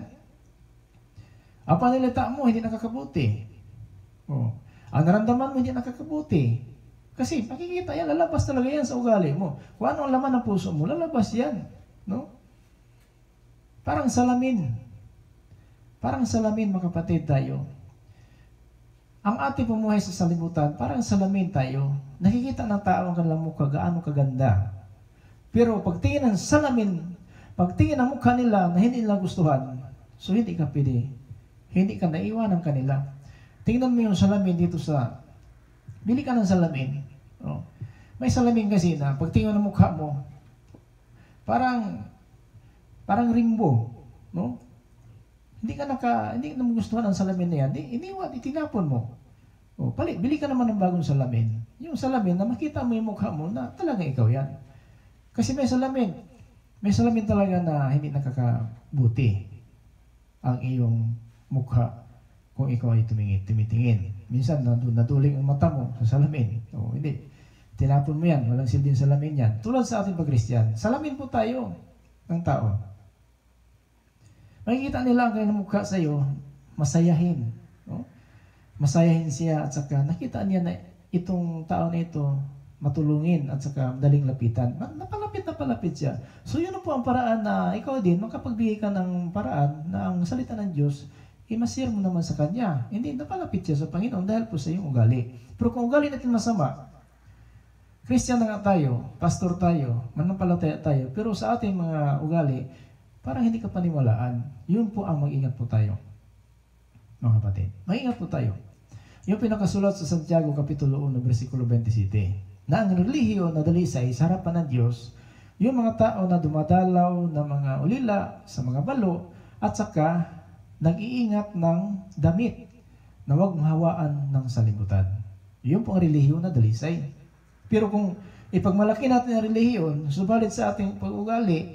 Ang pananalita mo, hindi nakakabuti. Oh. Ang naramdaman mo, hindi nakakabuti. Kasi makikita yan, lalabas talaga yan sa ugali mo. Kung ano ang laman ng puso mo, lalabas yan. No? Parang salamin. Parang salamin, mga kapatid tayo. Ang ating pumuhay sa salibutan, parang salamin tayo. Nakikita ng tao ang kanilang mukha, gaano kaganda. Pero pagtingin ng salamin, pagtingin ng mukha nila na hindi nila gustuhan, so hindi ka pwede. Hindi ka naiwan ng kanila. Tingnan mo yung salamin dito sa, bili ka ng salamin. Oh. May salamin kasi na pagtingin ng mukha mo, parang rainbow. No? Hindi ka magustuhan ang salamin na yan. Iniwan, itinapon mo. O, bili ka naman ng bagong salamin. Yung salamin na makita mo yung mukha mo na talaga ikaw yan. Kasi may salamin talaga na hindi nakakabuti ang iyong mukha kung ikaw ay tumitingin. Minsan, naduling ang mata mo sa salamin. O, hindi. Tinapon mo yan. Walang silbing salamin yan. Tulad sa ating pag-Christian, salamin po tayo ng tao. Makikita nila ang kanyang mukha sa iyo, masayahin. No? Masayahin siya at saka nakita niya na itong tao na ito matulungin at saka madaling lapitan. Napalapit siya. So yun po ang paraan na ikaw din makapagbigay ka ng paraan na ang salita ng Diyos, i-masir mo naman sa Kanya. Hindi, napalapit siya sa Panginoon dahil po sa iyong ugali. Pero kung ugali natin masama, Christian na nga tayo, pastor tayo, manampalataya tayo, pero sa ating mga ugali, parang hindi ka paniwalaan. Yun po ang mag-ingat po tayo. Mga kapatid, mag-ingat po tayo. Yung pinakasulat sa Santiago Kapitulo 1, versikulo 27, na ang relihiyon na dalisay sa harapan ng Diyos, yung mga tao na dumadalaw na mga ulila sa mga balo, at saka nag-iingat ng damit na huwag mahawaan ng salibutan. Yun po ang relihiyon na dalisay. Pero kung ipagmalaki natin ang relihiyon, subalit sa ating pag-ugali,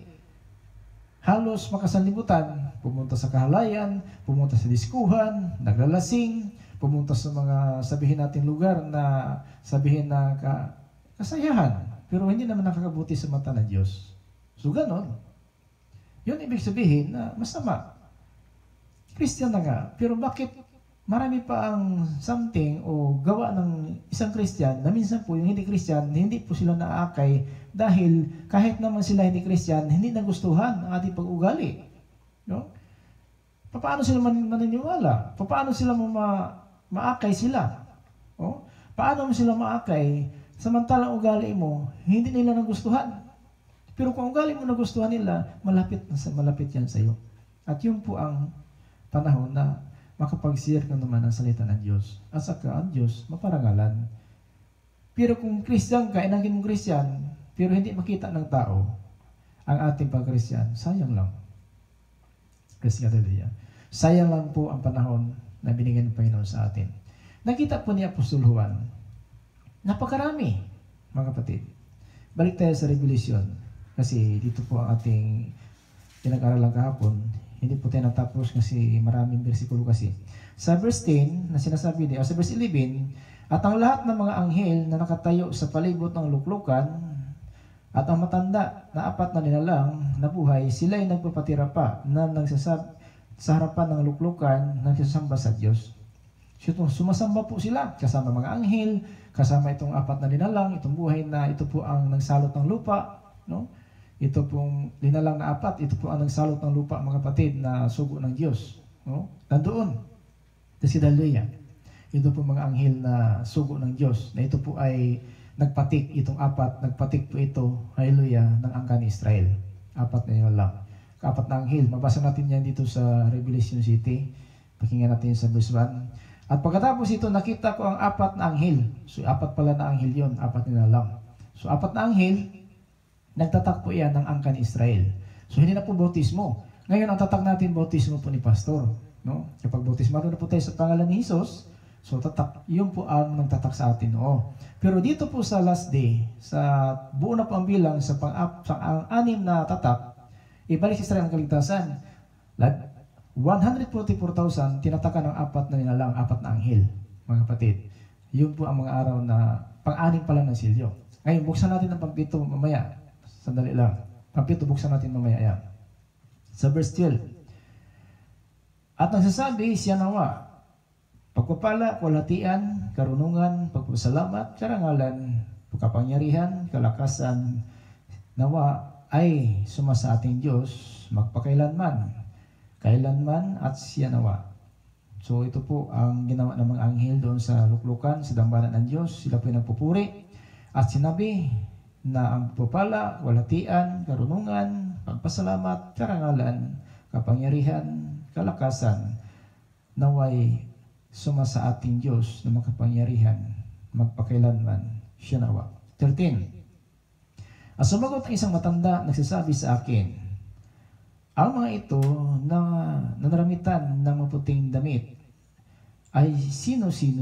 halos makasanlibutan, pumunta sa kahalayan, pumunta sa diskuhan, naglalasing, pumunta sa mga sabihin natin lugar na sabihin na kasayahan, pero hindi naman nakakabuti sa mata ng Diyos. So ganon. Yun ibig sabihin na masama. Christian na nga, pero bakit marami pa ang something o gawa ng isang Christian na minsan po yung hindi Christian, hindi po sila naakay dahil kahit naman sila hindi Christian, hindi nagustuhan ang ating pag-ugali. No? Paano sila maniniwala? Paano sila maakay sila? O? Paano mo sila maakay samantalang ugali mo, hindi nila nagustuhan? Pero kung ugali mo nagustuhan nila, malapit yan sa iyo. At yun po ang panahon na makapag-share ka naman ng salita ng Diyos. At saka ang Diyos maparangalan. Pero kung Christian ka, inangkin mong Christian, pero hindi makita ng tao ang ating pag-Christian, sayang lang. Kasi hallelujah. Sayang lang po ang panahon na binigyan ng Panginoon sa atin. Nakita po ni Apostol Juan, napakarami, mga kapatid. Balik tayo sa Revelation. Kasi dito po ang ating pinag-aralan kahapon. Hindi po tayo natapos kasi maraming bersikulo kasi. Sa verse 10, na sinasabi niya, sa verse 11, at ang lahat ng mga anghel na nakatayo sa palibot ng luklukan at ang matanda na 4 na nilalang na buhay, sila ay nagpapatira pa na sa harapan ng luklukan nagsasamba sa Diyos. So, sumasamba po sila kasama mga anghel, kasama itong 4 na nilalang, itong buhay na ito po ang nagsalot ng lupa, no? ito pong linalang na apat, ito po ang nagsalot ng lupa mga kapatid na sugo ng Diyos. No? Nandoon sa Sidaluya. Ito po mga anghel na sugo ng Diyos na ito po ay nagpatik, itong apat, nagpatik po ito, hallelujah, ng angkan ni Israel. Apat na yun lang. Apat na anghel. Mabasa natin yan dito sa Revelation City. Pakinggan natin sa verse 1. At pagkatapos ito, nakita ko ang apat na anghel. So, apat pala na anghel yon, apat nila lang. So, apat na anghel, nagtatak po yan ng angkan ni Israel. So, hindi na po bautismo. Ngayon, ang tatak natin, bautismo po ni Pastor. No? Kapag bautismado na po tayo sa pangalan ni Jesus, so tatak, yun po ang nagtatak sa atin. Oo. Pero dito po sa last day, sa buo na po ang bilang, sa anim na tatak, ibalik sa Israel ang kaligtasan. 144,000 tinatakan ng apat na nilalang, apat na anghel, mga kapatid. Yun po ang mga araw na pang-anim pa lang ng silyo. Ngayon, buksan natin ang pang-pito mamaya. Sandali lang. Pang-pito, buksan natin mamaya. Yan. Sa verse 12. At nagsasabi siya nawa, pagpapala, kalahatian, karunungan, pagpasalamat, karangalan, pagkapangyarihan, kalakasan, nawa ay sumasa ating Diyos magpakailanman, kailanman at siya nawa. So ito po ang ginawa ng mga anghel doon sa luklukan, sa dambana ng Diyos. Sila po yung nagpupuri at sinabi na ang pagpapala, kalahatian, karunungan, pagpasalamat, karangalan, kapangyarihan, kalakasan, naway sumasa ating Diyos na makapangyarihan, magpakailanman, siya nawa. 13. At sumagot ang isang matanda, nagsasabi sa akin, ang mga ito na nanaramitan ng maputing damit ay sino-sino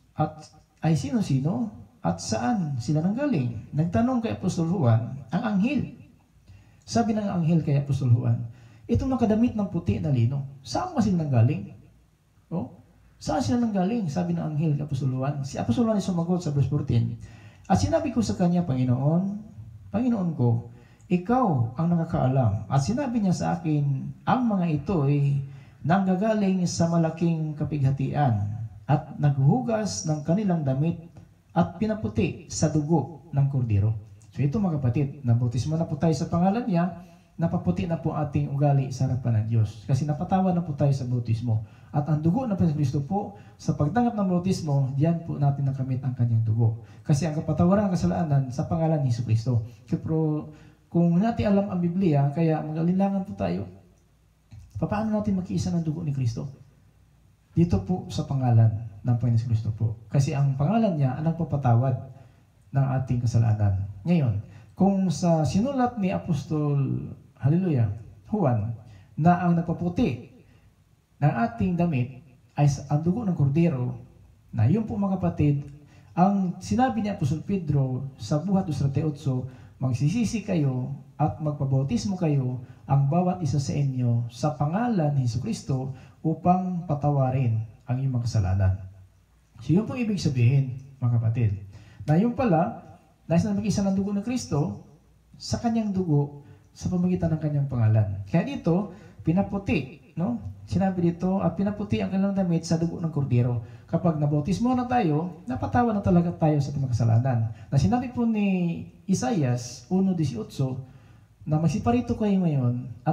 at saan sila nanggaling? Nagtanong kay Apostol Juan, ang anghel. Sabi ng anghel kay Apostol Juan, itong nakadamit ng puti na lino, saan ba sila nanggaling? Oh? Saan sila nanggaling? Sabi ng anghel kay Apostol Juan. Si Apostol Juan ay sumagot sa verse 14. At sinabi ko sa kanya, Panginoon ko, ikaw ang nakakaalam. At sinabi niya sa akin, ang mga ito ay nanggagaling sa malaking kapighatian at naghuhugas ng kanilang damit at pinaputi sa dugo ng kordero. So ito mga kapatid, nabautismo na po tayo sa pangalan niya, napaputi na po ating ugali sa harapan ng Diyos. Kasi napatawa na po tayo sa bautismo. At ang dugo ng Kristo po, sa pagtanggap ng bautismo, diyan po natin nakamit ang kanyang dugo. Kasi ang kapatawaran ng kasalanan sa pangalan ni Kristo. Pero kung natin alam ang Biblia, kaya mag-alinlangan po tayo, paano natin makiisa ng dugo ni Kristo? Dito po sa pangalan ng Panginoon Kristo po. Kasi ang pangalan niya ang nagpapatawad ng ating kasalanan. Ngayon, kung sa sinulat ni Apostol, hallelujah, Juan, na ang nagpaputi ng ating damit ay ang dugo ng kordero, na yun po mga kapatid, ang sinabi ni Apostol Pedro sa Buhat 2:38, magsisisi kayo at magpabautismo kayo ang bawat isa sa inyo sa pangalan ni Jesucristo upang patawarin ang iyong mga kasalanan. So yun pong ibig sabihin, mga kapatid, na yung pala, nais na mag-isa ng dugo ng Kristo sa kanyang dugo sa pamagitan ng kanyang pangalan. Kaya dito, pinaputi, no? Sinabi dito, at pinaputi ang kanilang damit sa dugo ng kordero. Kapag nabautismo na tayo, napatawa na talaga tayo sa ating kasalanan. Na sinabi po ni Isaias 1:18 na magsiparito kayo ngayon at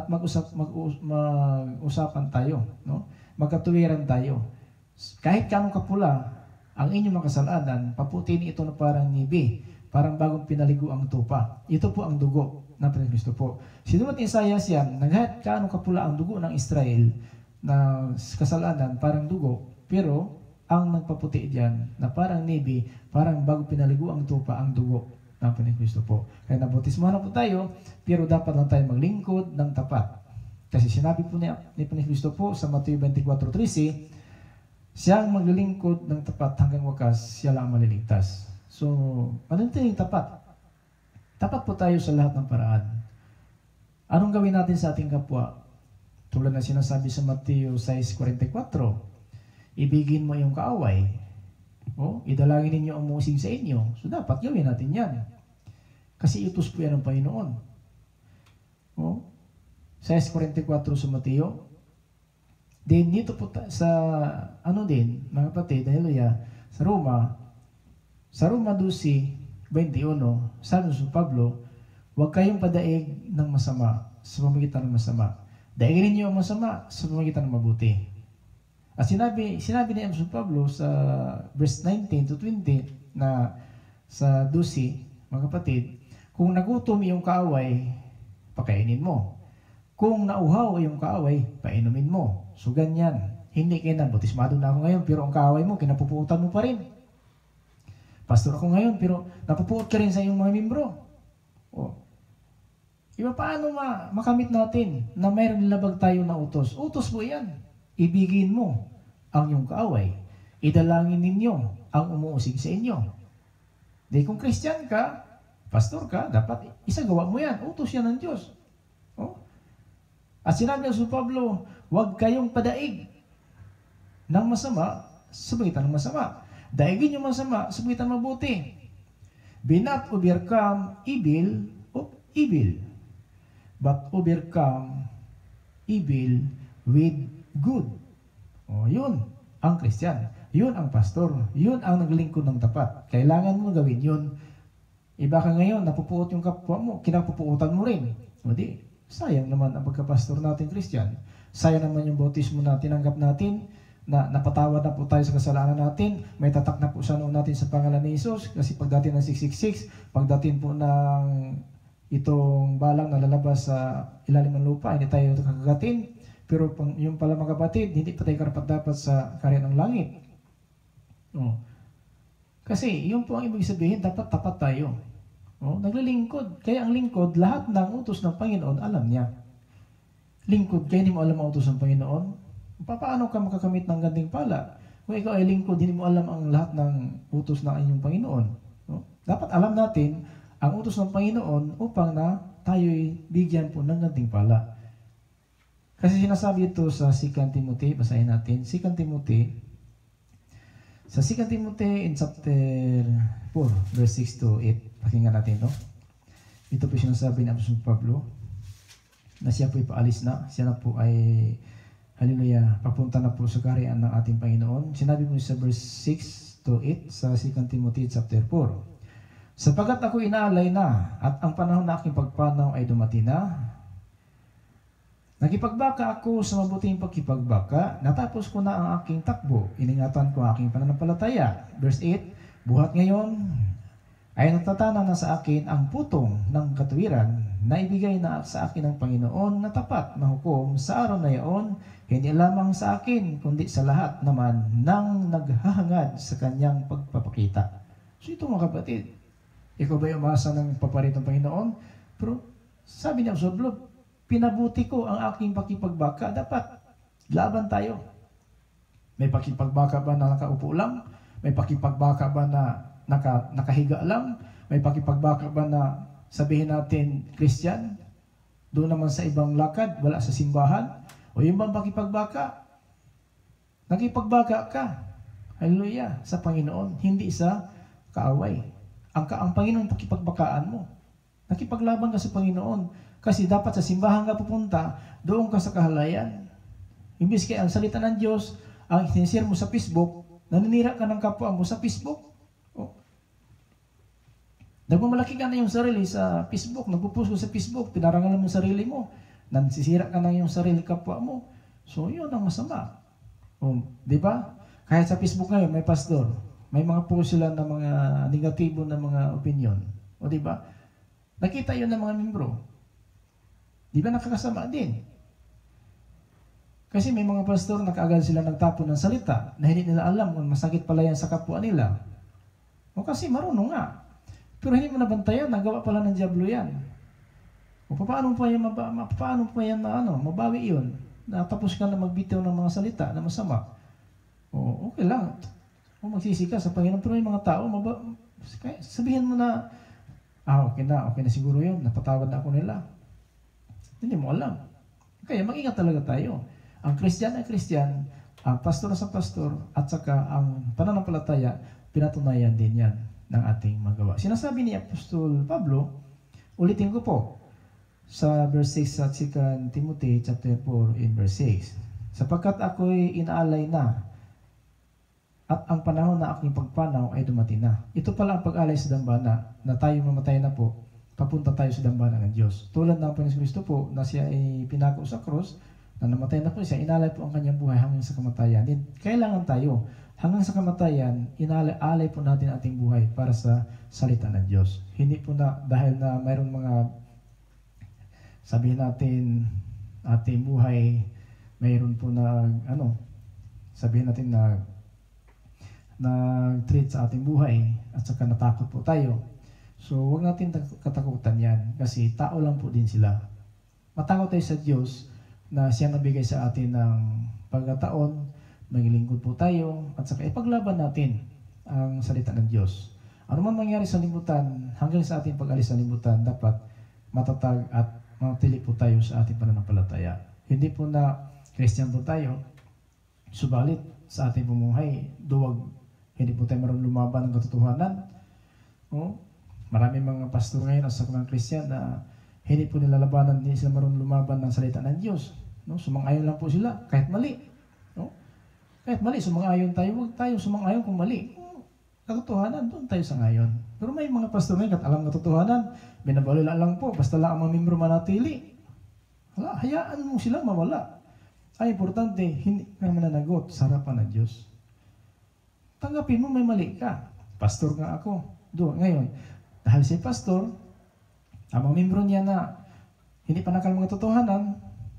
mag-usapan tayo, no? Magkatuwiran tayo. Kahit kanong kapula ang inyong mga kasalanan, paputiin ito na parang nibi, parang bagong pinaligo ang tupa. Ito po ang dugo ng Kristo po. Sinulat ni Isaias yan, kahit kanong kapula ang dugo ng Israel na kasalanan, parang dugo, pero ang nagpaputi diyan na parang nibi, parang bagong pinaligo ang tupa, ang dugo ng Kristo po. Kaya nabautismo na po tayo, pero dapat lang tayo maglingkod ng tapat. Kasi sinabi po ni Kristo po sa Mateo 24:13, siyang maglilingkod ng tapat hanggang wakas, siya lang maliligtas. So, mananatiling tapat. Tapat po tayo sa lahat ng paraan. Anong gawin natin sa ating kapwa? Tulad na sinasabi sa Mateo 6:44, ibigin mo yung kaaway. Idalangin ninyo ang musing sa inyo. So, dapat gawin natin yan. Kasi utos po yan ng Panginoon. 6:44 sa Mateo. Then dito po sa mga kapatid, hallelujah, sa Roma 12:21, sabi sa Pablo, Huwag kayong padaig ng masama sa pamamagitan ng masama. Daigin ninyo ang masama sa pamamagitan ng mabuti. At sinabi ni Apostol Pablo sa verse 19 to 20 na sa 12, mga kapatid, kung nagutom iyong kaaway, pakainin mo. Kung nauhaw iyong kaaway, painumin mo. So ganyan. Hindi kayo na, bautismado na ako ngayon, pero ang kaaway mo, kinapupuutan mo pa rin. Pastor ako ngayon, pero napupuot ka rin sa iyong mga membro. O, iba paano makamit natin na mayroon nilabag tayo na utos? Utos mo yan. Ibigin mo ang iyong kaaway. Idalangin ninyo ang umuusig sa inyo. Di kung Christian ka, pastor ka, dapat isagawa mo yan. Utos yan ng Diyos. O? At sinabi ng Pablo, huwag kayong padaig ng masama sa pagitan ng masama. Daigin yung masama sa pagitan ng mabuti. Be not overcome evil of evil, but overcome evil with good. O, yun ang Christian. Yun ang pastor. Yun ang naglingkod ng tapat. Kailangan mo gawin yun. Iba ka ngayon, napupuot yung kapwa mo, kinapupuutan mo rin. O di, sayang naman ang pagkapastor natin Christian. Sayang naman yung bautismo na tinanggap natin, na napatawad na po tayo sa kasalanan natin, may tatak na po sa noon natin sa pangalan ni Jesus, kasi pagdating ng 666, pagdating po ng itong balang na lalabas sa ilalim ng lupa, hindi tayo kakagatin, pero yung pala mga kapatid, hindi pa tayo karapat-dapat sa karya ng langit. Oh. Kasi yun po ang ibig sabihin, dapat tapat tayo. Oh, naglilingkod. Kaya ang lingkod, lahat ng utos ng Panginoon, alam niya. Lingkod, kaya hindi mo alam ang utos ng Panginoon. Paano ka makakamit ng ganding pala? Kung ikaw ay lingkod, hindi mo alam ang lahat ng utos ng inyong Panginoon. No? Dapat alam natin ang utos ng Panginoon upang na tayo'y bigyan po ng ganding pala. Kasi sinasabi ito sa 2 Timothy, basahin natin, 2 Timothy, sa 2 Timothy in chapter 4, verse 6 to 8, pakinggan natin ito. Ito po sinasabi ni Apostol Pablo, na siya po ipaalis na, siya na po ay hallelujah, papunta na po sa kaharian ng ating Panginoon. Sinabi mo sa verse 6 to 8 sa 2 Timothy chapter 4. Sapagat ako inaalay na at ang panahon na aking pagpanaw ay dumating na, nakipagbaka ako sa mabuting pagkipagbaka, natapos ko na ang aking takbo, iningatan ko ang aking pananampalataya. Verse 8, buhat ngayon ay natatana na sa akin ang putong ng katuwiran na ibigay na sa akin ng Panginoon na tapat na hukom sa araw na iyon, hindi lamang sa akin, kundi sa lahat naman ng naghahangad sa kanyang pagpapakita. So ito mga kapatid, ikaw ba yung umasa ng paparit ng Panginoon? Pero sabi niya sa Pablo, pinabuti ko ang aking pakipagbaka. Dapat laban tayo. May pakipagbaka ba na nakaupo lang? May pakipagbaka ba na nakahiga lang? May pakipagbaka ba na sabihin natin Christian? Doon naman sa ibang lakad, wala sa simbahan? O yung bang pakipagbaka? Nakipagbaka ka. Hallelujah. Sa Panginoon, hindi sa kaaway. Ang Panginoon pakipagbakaan mo. Nakipaglaban ka sa Panginoon. Kasi dapat sa simbahan ka pupunta, doon ka sa kahalayan. Imbis kaya ang salita ng Diyos, ang sinisir mo sa Facebook, naninira ka ng kapwa mo sa Facebook. Oh. Nagmamalaki ka na yung sarili sa Facebook, nagpupost ko sa Facebook, pinarangalan mo sarili mo, nansisira ka na yung sarili kapwa mo. So yun ang masama. Oh, di ba? Kahit sa Facebook ngayon, may pastor, may mga post sila na mga negatibo na mga opinion. O di ba? Nakita yun ng mga membro. Di ba nakakasama din? Kasi may mga pastor na kaagad sila nagtapon ng salita na hindi nila alam kung masakit pala yan sa kapwa nila. O kasi marunong nga. Pero hindi mo nabantayan, nagawa pala ng diablo yan. O paano pa yan na mabawi yun? Natapos ka na magbitaw ng mga salita na masama. O okay lang. O magsisi ka sa Panginoon. Pero may mga tao, sabihin mo na, okay na siguro yun, napatawad na ako nila. Hindi mo alam. Kaya mag-ingat talaga tayo. Ang Christian ay Christian, ang pastor sa pastor, at saka ang pananampalataya, pinatunayan din yan ng ating magawa. Sinasabi ni Apostol Pablo, ulitin ko po, sa verse 6 sa 2 Timothy chapter 4 in verse 6. Sapagkat ako'y inaalay na, at ang panahon na aking pagpanaw ay dumating na. Ito pala ang pag-alay sa dambana, na tayo mamatay na po, papunta tayo sa dambana ng Diyos. Tulad ng Panginoon Kristo po na siya ay pinako sa krus, na namatay na po siya, inalay po ang kanyang buhay hanggang sa kamatayan. Then, kailangan tayo, hanggang sa kamatayan, inalay po natin ating buhay para sa salita ng Diyos. Hindi po na, dahil na mayroong mga, sabihin natin, ating buhay, mayroon po na, sabihin natin na treat sa ating buhay, at saka natakot po tayo. So, huwag natin katakutan yan, kasi tao lang po din sila. Matakot tayo sa Diyos, na siya nabigay sa atin ng pagkataon, maglingkod po tayo, at saka ipaglaban natin ang salita ng Diyos. Ano man mangyari sa libutan, hanggang sa ating pag-alis sa libutan, dapat matatag at manatili po tayo sa ating pananampalataya. Hindi po na Christian po tayo, subalit sa ating bumuhay, duwag, hindi po tayo marunong lumaban ng katotohanan. Maraming mga pastor ngayon at sa mga Christian na hindi po nilalabanan, hindi sila marunong lumaban ng salita ng Diyos. Sumang-ayon lang po sila, kahit mali. Kahit mali, sumang-ayon tayo, huwag tayo sumang-ayon kung mali. Katotohanan, doon tayo sa ngayon. Pero may mga pastor ngayon, at alam katotohanan, binabalila lang po, basta lang ang mga membro manatili. Hayaan mo sila mawala. Ay, importante, hindi ka mananagot sa harapan ng Diyos. Tanggapin mo, may mali ka. Pastor nga ako. Ngayon, dahil si pastor, ang mga membro niya na hindi pa nakal mga totohanan,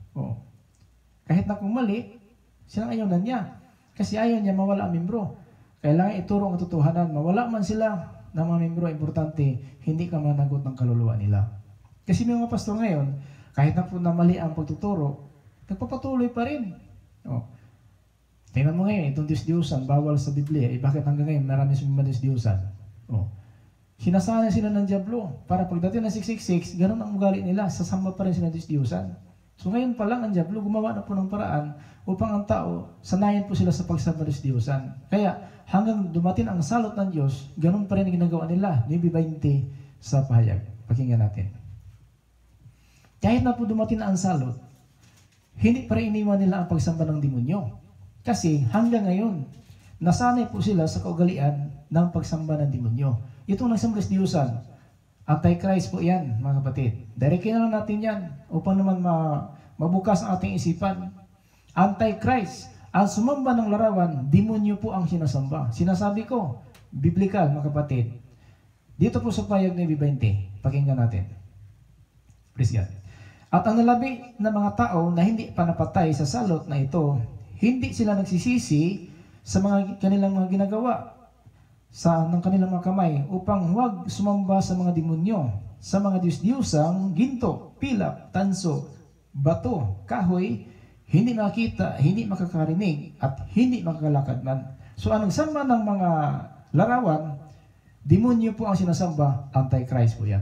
kahit na kung mali, silang ayaw na niya. Kasi ayaw niya mawala ang membro. Kailangan ituro ang totohanan. Mawala man sila ng mga membro, importante, hindi ka managot ng kaluluwa nila. Kasi may mga pastor ngayon, kahit na po na mali ang pagtuturo, nagpapatuloy pa rin. Tingnan mo ngayon, itong Diyos-Diyosan, bawal sa Biblia. Bakit hanggang ngayon marami sumima Diyos-Diyosan? Sinasanay sila ng Diablo. Para pagdating ng 666, ganun ang ugali nila. Sasamba pa rin sila ng Diyos-Diyosan. So ngayon pa lang, ang Diablo gumawa na po ng paraan upang ang tao, sanayin po sila sa pagsamba ng Diyos-Diyosan. Kaya hanggang dumating ang salot ng Diyos, ganun pa rin ang ginagawa nila. Maybe 20 sa pahayag. Pakinggan natin. Kahit na po dumating ang salot, hindi pa rin iniwan nila ang pagsamba ng demonyo. Kasi hanggang ngayon, nasanay po sila sa kaugalian ng pagsamba ng demonyo. Itong nagsamba ng Diyusan, Antichrist po yan, mga kapatid. Direkin na lang natin yan upang naman mabukas ang ating isipan. Antichrist, ang sumamba ng larawan, demonyo po ang sinasamba. Sinasabi ko, biblical, mga kapatid. Dito po sa payag ni 20, pakinggan natin. Praise God. At ang nalabi ng mga tao na hindi pa napatay sa salot na ito, hindi sila nagsisisi sa mga kanilang mga ginagawa ng kanilang mga kamay upang huwag sumamba sa mga demonyo, sa mga Diyos-Diyosang ginto, pilak, tanso, bato, kahoy, hindi makita, hindi makakarinig, at hindi makakalakad man. So anong samba ng mga larawan, demonyo po ang sinasamba, Antichrist po yan.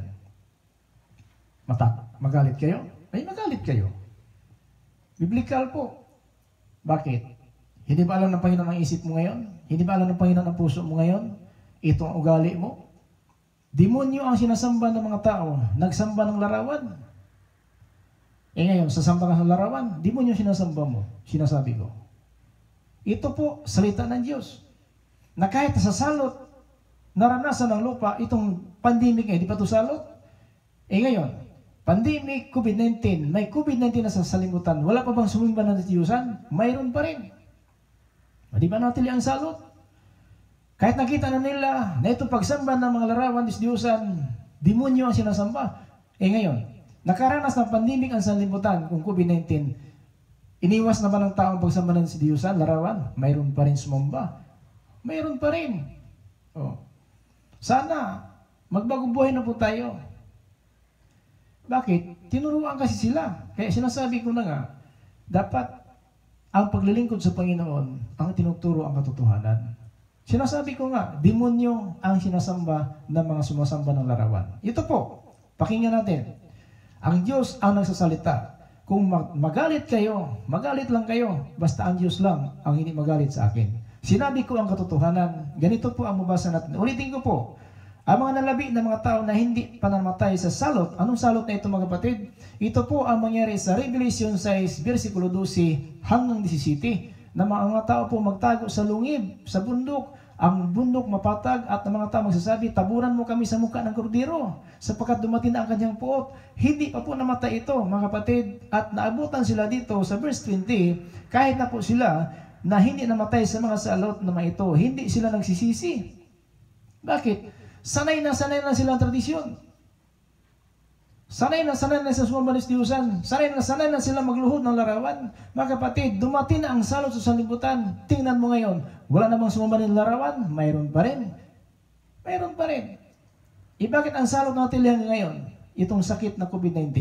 Magalit kayo? Ay, magalit kayo. Biblical po. Bakit? Hindi ba alam ng Panginoon ang isip mo ngayon? Hindi ba alam ng Panginoon ang puso mo ngayon? Ito ang ugali mo. Demonyo ang sinasamba ng mga tao. Nagsamba ng larawan. Ngayon, sasamba ka ng larawan, demonyo sinasamba mo. Sinasabi ko. Ito po, salita ng Diyos. Na kahit sa salot, naranasan ng lupa, itong pandemic ngayon, di pa ito salot? Ngayon, pandemic, COVID-19, may COVID-19 na sa salimutan, wala pa bang sumimba ng Diyusan? Mayroon pa rin. Di ba natili ang salot? Kahit nakita na nila na itong pagsamba ng mga larawan ng Diyusan, demonyo ang sinasamba. Ngayon, nakaranas ng pandemic ang salimutan kung COVID-19, iniwas na ba ng taong pagsamba ng Diyusan, larawan? Mayroon pa rin sumamba. Mayroon pa rin. Sana, magbagong buhay na po tayo. Bakit? Tinuruan kasi sila. Kaya sinasabi ko na nga, dapat ang paglilingkod sa Panginoon ang tinuturo ang katotohanan. Sinasabi ko nga, demonyo ang sinasamba ng mga sumasamba ng larawan. Ito po, pakinggan natin. Ang Diyos ang nagsasalita. Kung magalit kayo, magalit lang kayo, basta ang Diyos lang ang hindi magalit sa akin. Sinabi ko ang katotohanan. Ganito po ang mabasa natin. Ulitin ko po. Ang mga nalabi ng mga tao na hindi pa namatay sa salot. Anong salot na ito, mga kapatid? Ito po ang mangyari sa Revelation 6, versikulo 12 hanggang 17. Na mga tao po magtago sa lungib, sa bundok, ang bundok mapatag at ang mga tao magsasabi, tabunan mo kami sa mukha ng kordero, sapagkat dumating na ang kanyang puot. Hindi pa po namatay ito, mga kapatid, at naabutan sila dito sa verse 20, kahit na po sila na hindi namatay sa mga salot na mga ito, hindi sila nagsisisi. Bakit? Sanay na sila ang tradisyon. Sanay na sa sumabalis Diyusan. Sanay na sila magluhod ng larawan. Mga kapatid, dumating na ang salot sa sanlibutan. Tingnan mo ngayon, wala namang sumabalis ng larawan, mayroon pa rin. Mayroon pa rin. Bakit ang salot natin hanggang ngayon? Itong sakit na COVID-19.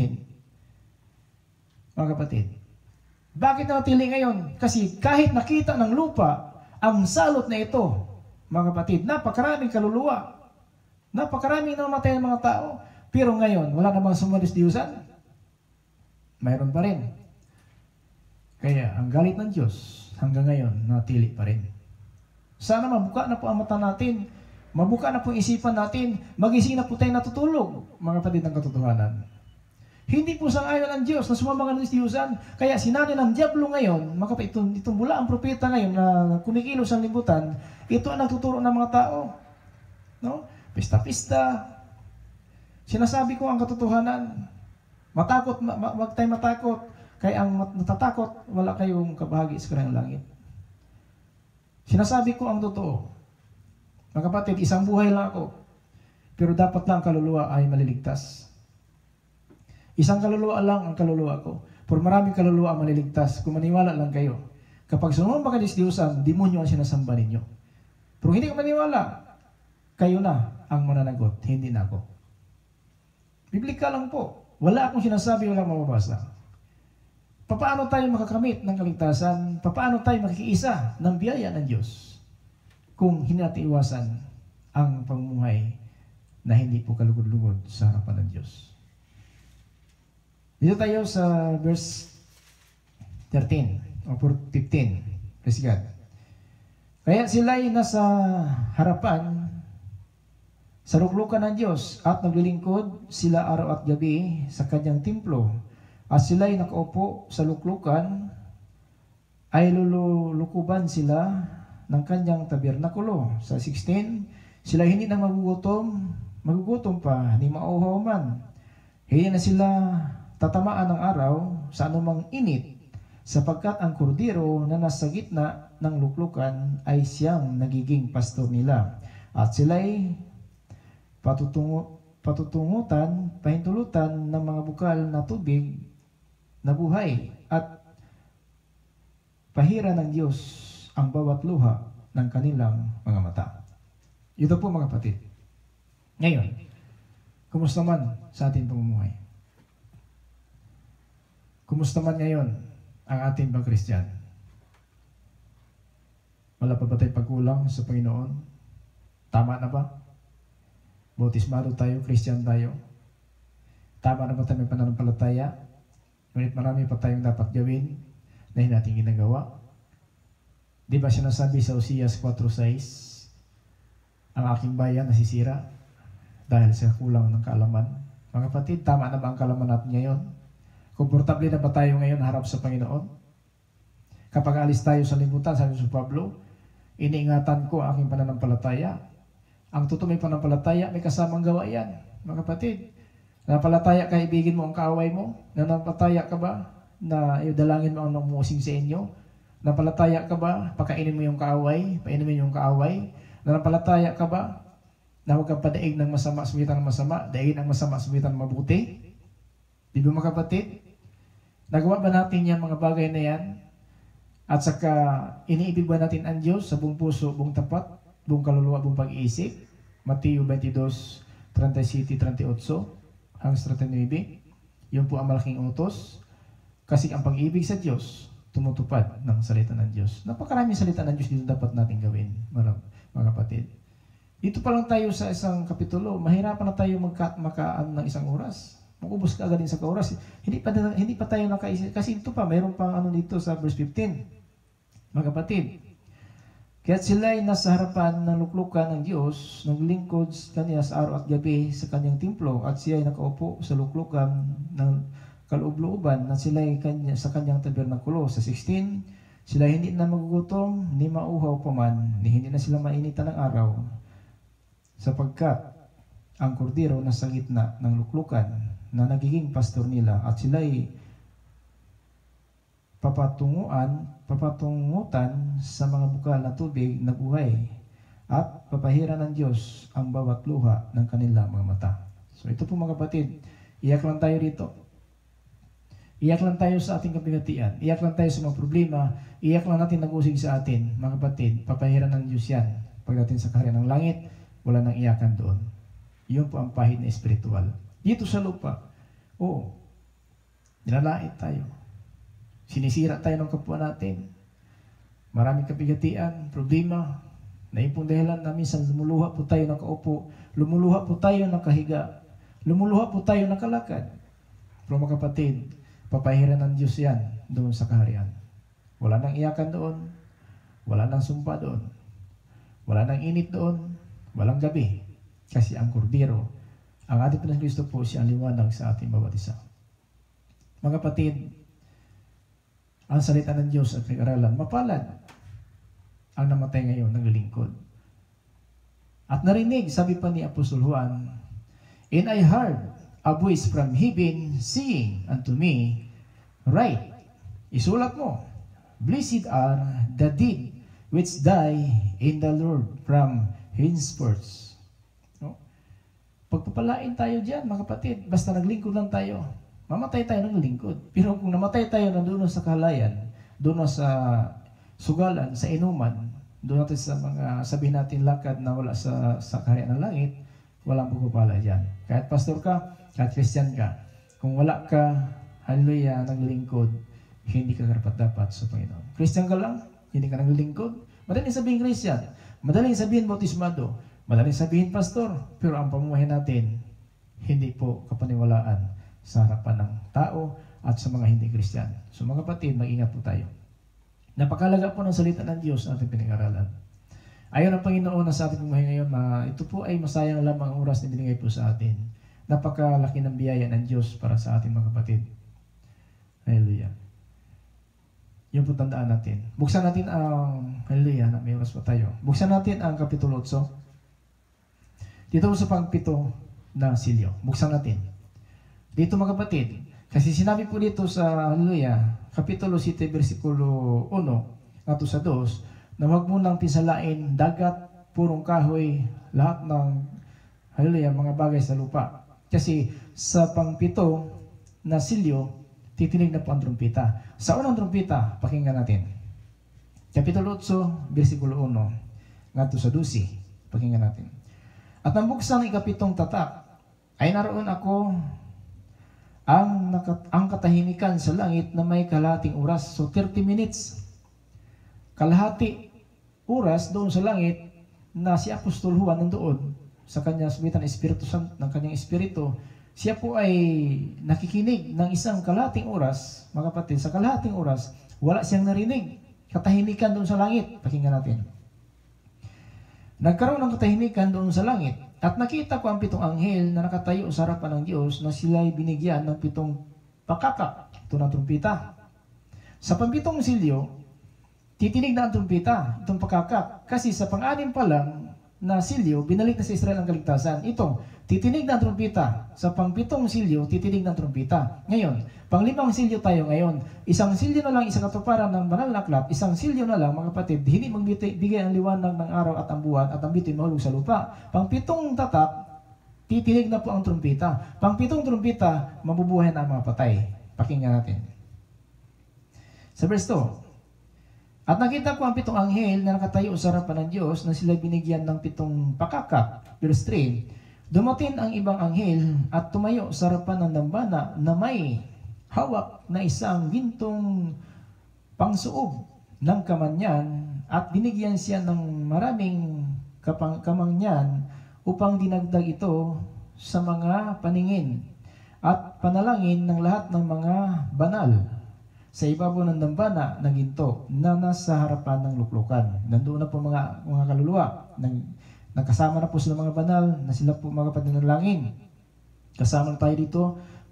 Mga kapatid, bakit natili ngayon? Kasi kahit nakita ng lupa ang salot na ito, mga kapatid, napakaraming kaluluwa. Napakaraming namatay ng mga tao. Pero ngayon, wala namang sumalis Diyusan. Mayroon pa rin. Kaya ang galit ng Diyos hanggang ngayon, natili pa rin. Sana mabuka na po ang mata natin. Mabuka na po ang isipan natin. Magising na po tayo natutulog, mga kapatid ng katotohanan. Hindi po sang-ayon ang Diyos na sumamangan ng Diyusan. Kaya sinani ng Diablo ngayon, mga kapatid, itong bula ang propeta ngayon na kumikilos ang libutan, ito ang nagtuturo ng mga tao. No? Pista-pista. Sinasabi ko ang katotohanan. Matakot, wag tayo matakot. Kaya ang natatakot, wala kayong kabahagi sa kanyang langit. Sinasabi ko ang totoo. Mga kapatid, isang buhay lang ako. Pero dapat lang kaluluwa ay maliligtas. Isang kaluluwa lang ang kaluluwa ko. Pero maraming kaluluwa ang maliligtas kung maniwala lang kayo. Kapag sumamba ka sa Diyusan, demonyo ang sinasamba ninyo. Pero hindi ka maniwala, kayo na ang mananagot, hindi na ako. Biblika lang po. Wala akong sinasabi, wala mababasa. Paano tayo makakamit ng kaligtasan? Paano tayo makikiisa ng biyaya ng Diyos? Kung hindi natin iwasan ang pamumuhay na hindi po kalugod-lugod sa harapan ng Diyos. Dito tayo sa verse 13 o 15. Praise God. Kaya sila'y nasa harapan sa luklukan ng Diyos at naglilingkod sila araw at gabi sa kanyang templo. At sila'y nakaupo sa luklukan ay lulukuban sila ng kanyang tabernakulo. Sa 16, sila hindi na magugutom pa, hindi mauhaw man. Hindi na sila tatamaan ng araw sa anumang init, sapagkat ang kordero na nasa gitna ng luklukan ay siyang nagiging pastor nila. At sila'y pahintulutan ng mga bukal na tubig na buhay at pahira ng Diyos ang bawat luha ng kanilang mga mata. Ito po mga kapatid. Ngayon, kumusta man sa ating pamumuhay? Kumusta man ngayon ang ating pag-Kristyan? Wala pa ba tayong pagkulang sa Panginoon? Tama na ba? Bautismado tayo, Christian tayo. Tama na ba tayo may pananampalataya? Ngunit marami pa tayong dapat gawin na hindi natin ginagawa. Di ba sinasabi sa Oseas 4:6, ang aking bayan nasisira dahil sa kulang ng kaalaman? Mga kapatid, tama na ba ang kaalaman natin ngayon? Komportable na ba tayo ngayon harap sa Panginoon? Kapag alis tayo sa libutan, sabi sa Pablo, iniingatan ko ang aking pananampalataya. Ang totoo may pananampalataya, may kasamang gawa yan. Mga kapatid, nanampalataya ka, ibigin mo ang kaaway mo? Nanampalataya ka ba na idalangin mo ang namusing sa inyo? Nanampalataya ka ba, pakainin mo yung kaaway, painin yung kaaway? Nanampalataya ka ba na huwag kang padaig ng masama, sumitan ng masama, daigin ang masama, sumitan ng mabuti? Di ba mga kapatid? Nagawa ba natin yan mga bagay na yan? At saka, iniibig ba natin ang Diyos sa buong puso, buong tapat, buong kaluluwa, buong pag-iisip? Mateo 22:37-38 hanggang 39. Yun po ang malaking utos. Kasi ang pag-ibig sa Diyos, tumutupad ng salita ng Diyos. Napakaraming salita ng Diyos dito dapat natin gawin, mga kapatid. Dito pa lang tayo sa isang kapitulo, mahirapan na tayo makaan ng isang oras. Mag-ubos ka agad din sa oras. Hindi pa tayo nakaisip. Kasi ito pa, mayroon pang ano dito sa verse 15. Mga kapatid, kaya't sila'y nasa harapan ng luklukan ng Diyos, naglingkod kaniya sa araw at gabi sa kanyang templo, at siya'y nakaupo sa luklukan ng kaloob-looban na sila'y sa kanyang tabernakulo. Sa 16, Sila hindi na magugutom, ni mauhaw pa man, ni hindi na sila mainitan ng araw, sapagkat ang kordero nasa gitna ng luklukan na nagiging pastor nila at sila'y papatungutan sa mga bukal na tubig na buhay at papahiran ng Diyos ang bawat luha ng kanilang mga mata. So ito po mga kapatid, iyak lang tayo dito. Iyak lang tayo sa ating kabigatian. Iyak lang tayo sa mga problema. Iyak lang natin nag-usig sa atin. Mga kapatid, papahiran ng Diyos yan. Pagdating sa kaharian ng langit, wala nang iyakan doon. Yun po ang pahid na espiritual. Dito sa lupa, nilalait tayo. Sinisira tayo ng kapwa natin. Maraming kabigatian, problema. Naipong dahilan na minsan lumuluha po tayo nakaupo. Lumuluha po tayo nakahiga. Lumuluha po tayo nakalakad. Pero mga kapatid, papahiran ng Diyos yan doon sa kaharian. Wala nang iyakan doon. Wala nang sumpa doon. Wala nang init doon. Walang gabi. Kasi ang kordero, ang ating Panginoon Kristo po siya ang liwanag sa ating bawat isa. Mga kapatid, ang salita ng Diyos at pinag-aralan, mapalad ang namatay ngayon ng lingkod. At narinig, sabi pa ni Apostol Juan, "And I heard a voice from heaven saying unto me, Write, isulat mo, Blessed are the dead which die in the Lord from henceforth." No? Pagpapalain tayo dyan, mga kapatid, basta naglingkod lang tayo. Mamatay tayo ng lingkod. Pero kung namatay tayo doon sa kalayan, doon sa sugalan, sa inuman, doon natin sa mga sabihin natin lakad na wala sa kaharian ng langit, walang pagpapala dyan. Kahit pastor ka, kahit Christian ka, kung wala ka, hallelujah, naglingkod, hindi ka karapat-dapat sa Panginoon. Christian ka lang, hindi ka naglingkod, madaling sabihin Christian, madaling sabihin bautismado, madaling sabihin pastor, pero ang pamumuhay natin, hindi po kapaniwalaan sa harapan ng tao at sa mga hindi Christian. So mga kapatid, mag-ingat po tayo. Napakalaga po ng salita ng Diyos na ating pinag-aralan. Ayon ang Panginoon na sa ating pamumuhay ngayon, ito po ay masayang lamang ang oras na binigay po sa atin. Napakalaki ng biyaya ng Diyos para sa ating mga kapatid. Hallelujah. Yun po tandaan natin. Buksan natin ang, hallelujah, na may oras pa tayo. Buksan natin ang Kapitulo 8. Dito po sa pangpito na silyo. Buksan natin. Dito mga kapatid, kasi sinabi po dito sa, hallelujah, Kapitulo 7, versikulo 1, ato sa 2, na huwag mo nang pisalain dagat, purong kahoy, lahat ng, hallelujah, mga bagay sa lupa. Kasi sa pangpito na silyo, titinig na po ang trumpeta. Sa unang trumpeta, pakinggan natin. Kapitulo 8, versikulo 1, ato sa 12, pakinggan natin. At nang buksan ng ikapitong tatak, ay naroon ako ang katahimikan sa langit na may kalahating oras. So 30 minutes. Kalahati oras doon sa langit na si Apostol Juan nandoon sa kanyang sumitan ng Espiritu Santo, ng kanyang Espiritu. Siya po ay nakikinig ng isang kalahating oras, mga kapatid, sa kalahating oras, wala siyang narinig. Katahimikan doon sa langit. Pakinggan natin. Nagkaroon ng katahimikan doon sa langit at nakita ko ang 7 anghel na nakatayo sa harapan ng Diyos na sila'y binigyan ng 7 pakakak. Ito ng trumpeta. Sa pang-7 silyo, titinig na ang trumpeta, itong pakakak. Kasi sa pang-6 pa lang na silyo, binalik na sa Israel ang kaligtasan. Ito, titinig na ang trumpeta. Sa pang-7 silyo, titinig na ang trumpeta. Ngayon, pang-5 silyo tayo ngayon. Isang silyo na lang, isang katuparan ng banal na aklat. Isang silyo na lang, mga kapatid, hindi magbigay ang liwanag ng araw at ang buwan at ang bito'y mahulog sa lupa. Pang-7 tatak, titinig na po ang trumpeta. Pang-7 trumpeta, mabubuhay na ang mga patay. Pakinggan natin. Sa verse 2, at nakita ko ang 7 anghel na nakatayo sa harapan ng Diyos na sila binigyan ng 7 pakakak. Verse 3, dumating ang ibang anghel at tumayo sa harapan ng dambana na may hawak na isang gintong pangsuog ng kamanyan at binigyan siya ng maraming kamangyan upang dinagdag ito sa mga paningin at panalangin ng lahat ng mga banal sa ibabaw ng dambana na ginto na nasa harapan ng luklukan. Nandoon na po mga kaluluwa. Nagkasama na po sila mga banal na sila po mga pananalangin. Kasama na tayo dito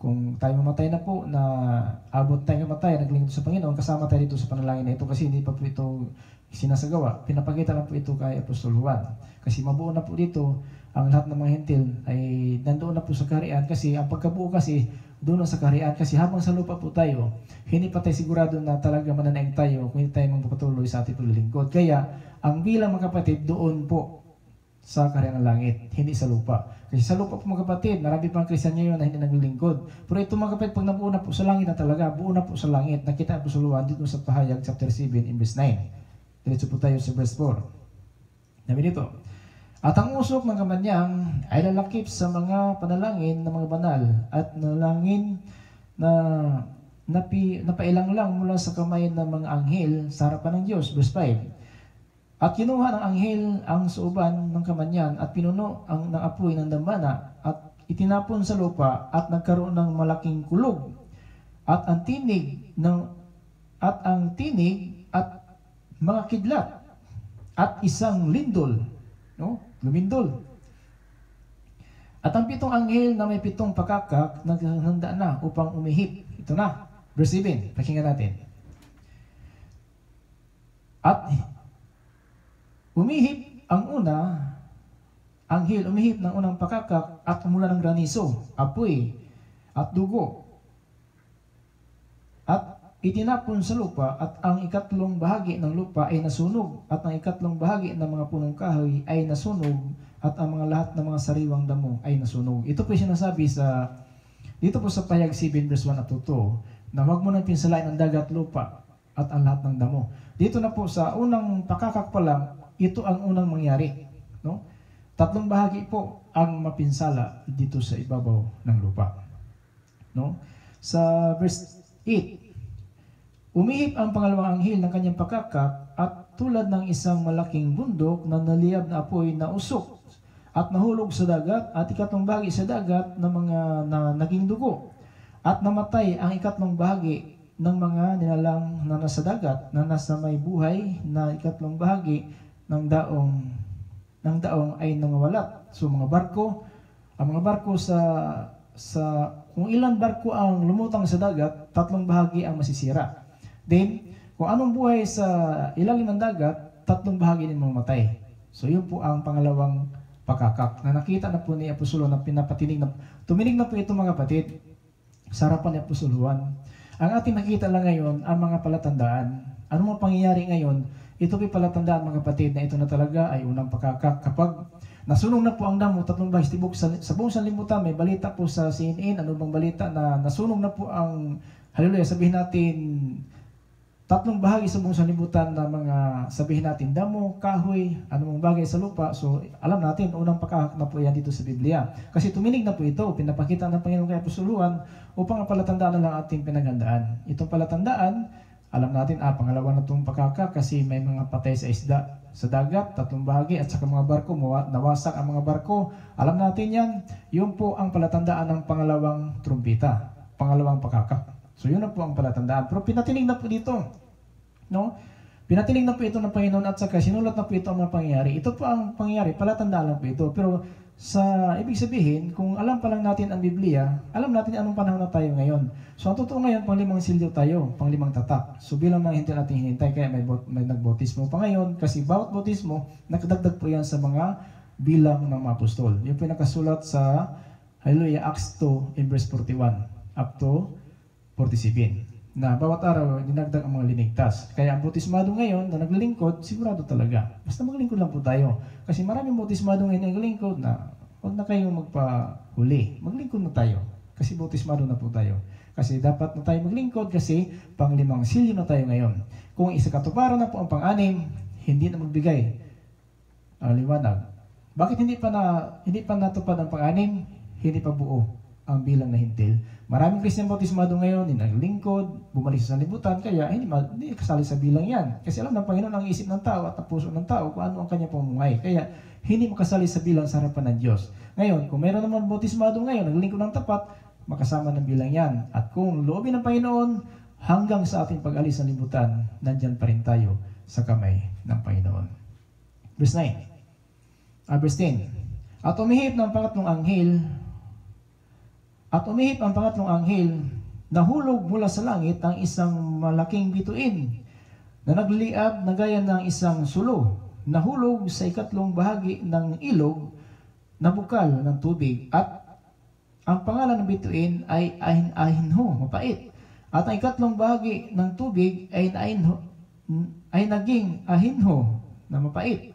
Kung tayo mamatay na po, na abot tayo mamatay, naglingkod sa Panginoon, kasama tayo dito sa panalangin na ito kasi hindi pa po ito sinasagawa. Pinapakita lang po ito kay Apostol Juan. Kasi mabuo na po dito, ang lahat ng mga hentil ay nandoon na po sa kaharian kasi ang pagkabuo kasi doon na sa kaharian kasi habang sa lupa po tayo, hindi pa tayo sigurado na talaga mananaig tayo kung hindi tayo magpapatuloy sa ating paglilingkod. Kaya ang bilang mga kapatid doon po sa kaharian ng langit, hindi sa lupa. Kasi sa lupa po mga kapatid, marami pang Kristiyan ngayon na hindi naglilingkod. Pero ito mga kapatid, pag nabuo na po sa langit na talaga, buo na po sa langit, nakita po sa luwan dito sa Pahayag chapter 7 in verse 9. Diretso po tayo sa verse 4. Sabi dito, at ang usok ng kamanyang ay lalakip sa mga panalangin ng mga banal at nalangin na napailang lang mula sa kamay ng mga anghel sa harapan ng Diyos. Verse 5. At kinuha ng anghel ang suuban ng kamanyan at pinuno ng apoy ng dambana at itinapon sa lupa at nagkaroon ng malaking kulog at ang tinig at mga kidlat at isang lindol, lumindol. At ang 7 anghel na may 7 pakakak naghahanda na upang umihip. Ito na, verse 7, pakinggan natin. At umihip ang anghel umihip ng unang pakakak at umula ng graniso, apoy at dugo. At itinapon sa lupa at ang ikatlong bahagi ng lupa ay nasunog at ang ikatlong bahagi ng mga punong kahoy ay nasunog at ang mga lahat ng mga sariwang damo ay nasunog. Ito po sinasabi dito po sa Pahayag 7 verse 1 at 2 na huwag mo nang pinsalain ang dagat, lupa at ang lahat ng damo. Dito na po sa unang pakakak pa lang, ito ang unang mangyari. 3 bahagi po ang mapinsala dito sa ibabaw ng lupa. Sa verse 8, umihip ang pangalawang anghel ng kanyang pakakak at tulad ng isang malaking bundok na naliyab na apoy na usok at nahulog sa dagat at ikatlong bahagi sa dagat ng mga naging dugo at namatay ang ikatlong bahagi ng mga nilalang na nasa dagat na nasa may buhay na ikatlong bahagi ng daong ay nangawalat. So ang mga barko sa kung ilan barko ang lumutang sa dagat, 3 bahagi ang masisira. Then, kung anong buhay sa ilalim ng dagat, 3 bahagi din mamatay. So yun po ang pangalawang pakakak na nakita na po ni Apostol na tuminig na po ito mga kapatid sa harapan ni Apostol Juan. Ang ating nakita lang ngayon ang mga palatandaan. Ano mga pangyayari ngayon? Ito po palatandaan mga kapatid na ito na talaga ay unang pakakak. Kapag nasunog na po ang damo, 3 bahagi tibok sa buong sanlibutan, may balita po sa CNN, ano bang balita na nasunog na po ang, hallelujah, sabihin natin 3 bahagi sa buong sanlibutan na mga sabihin natin damo, kahoy, anumang bagay sa lupa. So alam natin, unang pakakak na po yan dito sa Biblia. Kasi tuminig na po ito, pinapakita ng Panginoon kay Apostol Juan upang palatandaan na lang ating pinaghandaan. Itong palatandaan, alam natin, pangalawa na itong pakakak kasi may mga patay sa isda sa dagat, 3 bahagi at saka mga barko, nawasak ang mga barko. Alam natin yan, yun po ang palatandaan ng pangalawang trumpita, pangalawang pakakak. So yun na po ang palatandaan. Pero pinatinig na po dito. Pinatinig na po ito ng Panginoon at saka sinulat na po ito ang mga pangyayari. Ito po ang pangyayari, palatandaan lang po ito. Pero ibig sabihin, kung alam pa lang natin ang Biblia, alam natin anong panahon na tayo ngayon. So ang totoo ngayon, pang 5 silyo tayo, pang 5 tatak. So bilang mga hinti natin hinintay, kaya may nagbautismo pa ngayon. Kasi bawat bautismo, nakadagdag po yan sa mga bilang ng mga apostol. Yung po nakasulat sa hallelujah, Acts 2 in verse 41 up to 47. Na bawat araw, dinagdag ang mga linigtas. Kaya ang bautismado ngayon na naglilingkod, sigurado talaga. Basta maglingkod lang po tayo. Kasi maraming bautismado ngayon na naglilingkod na huwag na kayong magpahuli. Maglingkod na tayo. Kasi bautismado na po tayo. Kasi dapat na tayo maglingkod kasi pang 5 silyo na tayo ngayon. Kung isa katuparan na po ang pang-6, hindi na magbigay ang liwanag. Bakit hindi pa natupad ang pang-6? Hindi pa buo ang bilang na hintil. Maraming Kristiyan bautismado ngayon, naglingkod, bumalik sa sanlibutan, kaya hindi kasali sa bilang yan. Kasi alam ng Panginoon ang isip ng tao at ang puso ng tao kung ano ang kanya pamumuhay. Kaya hindi makasali sa bilang sa harapan ng Diyos. Ngayon, kung meron naman bautismado ngayon, naglingkod ng tapat, makasama ng bilang yan. At kung loobin ng Panginoon, hanggang sa ating pag-alis sa libutan, nandyan pa rin tayo sa kamay ng Panginoon. Verse 9. Verse 10. At umihip ng pangatlong anghel At umihip ang pangatlong anghel, nahulog mula sa langit ang isang malaking bituin na nagliab na gaya ng isang sulo. Nahulog sa ikatlong bahagi ng ilog na bukal ng tubig, at ang pangalan ng bituin ay Ahinho, mapait. At ang ikatlong bahagi ng tubig ay naging Ahinho, na mapait.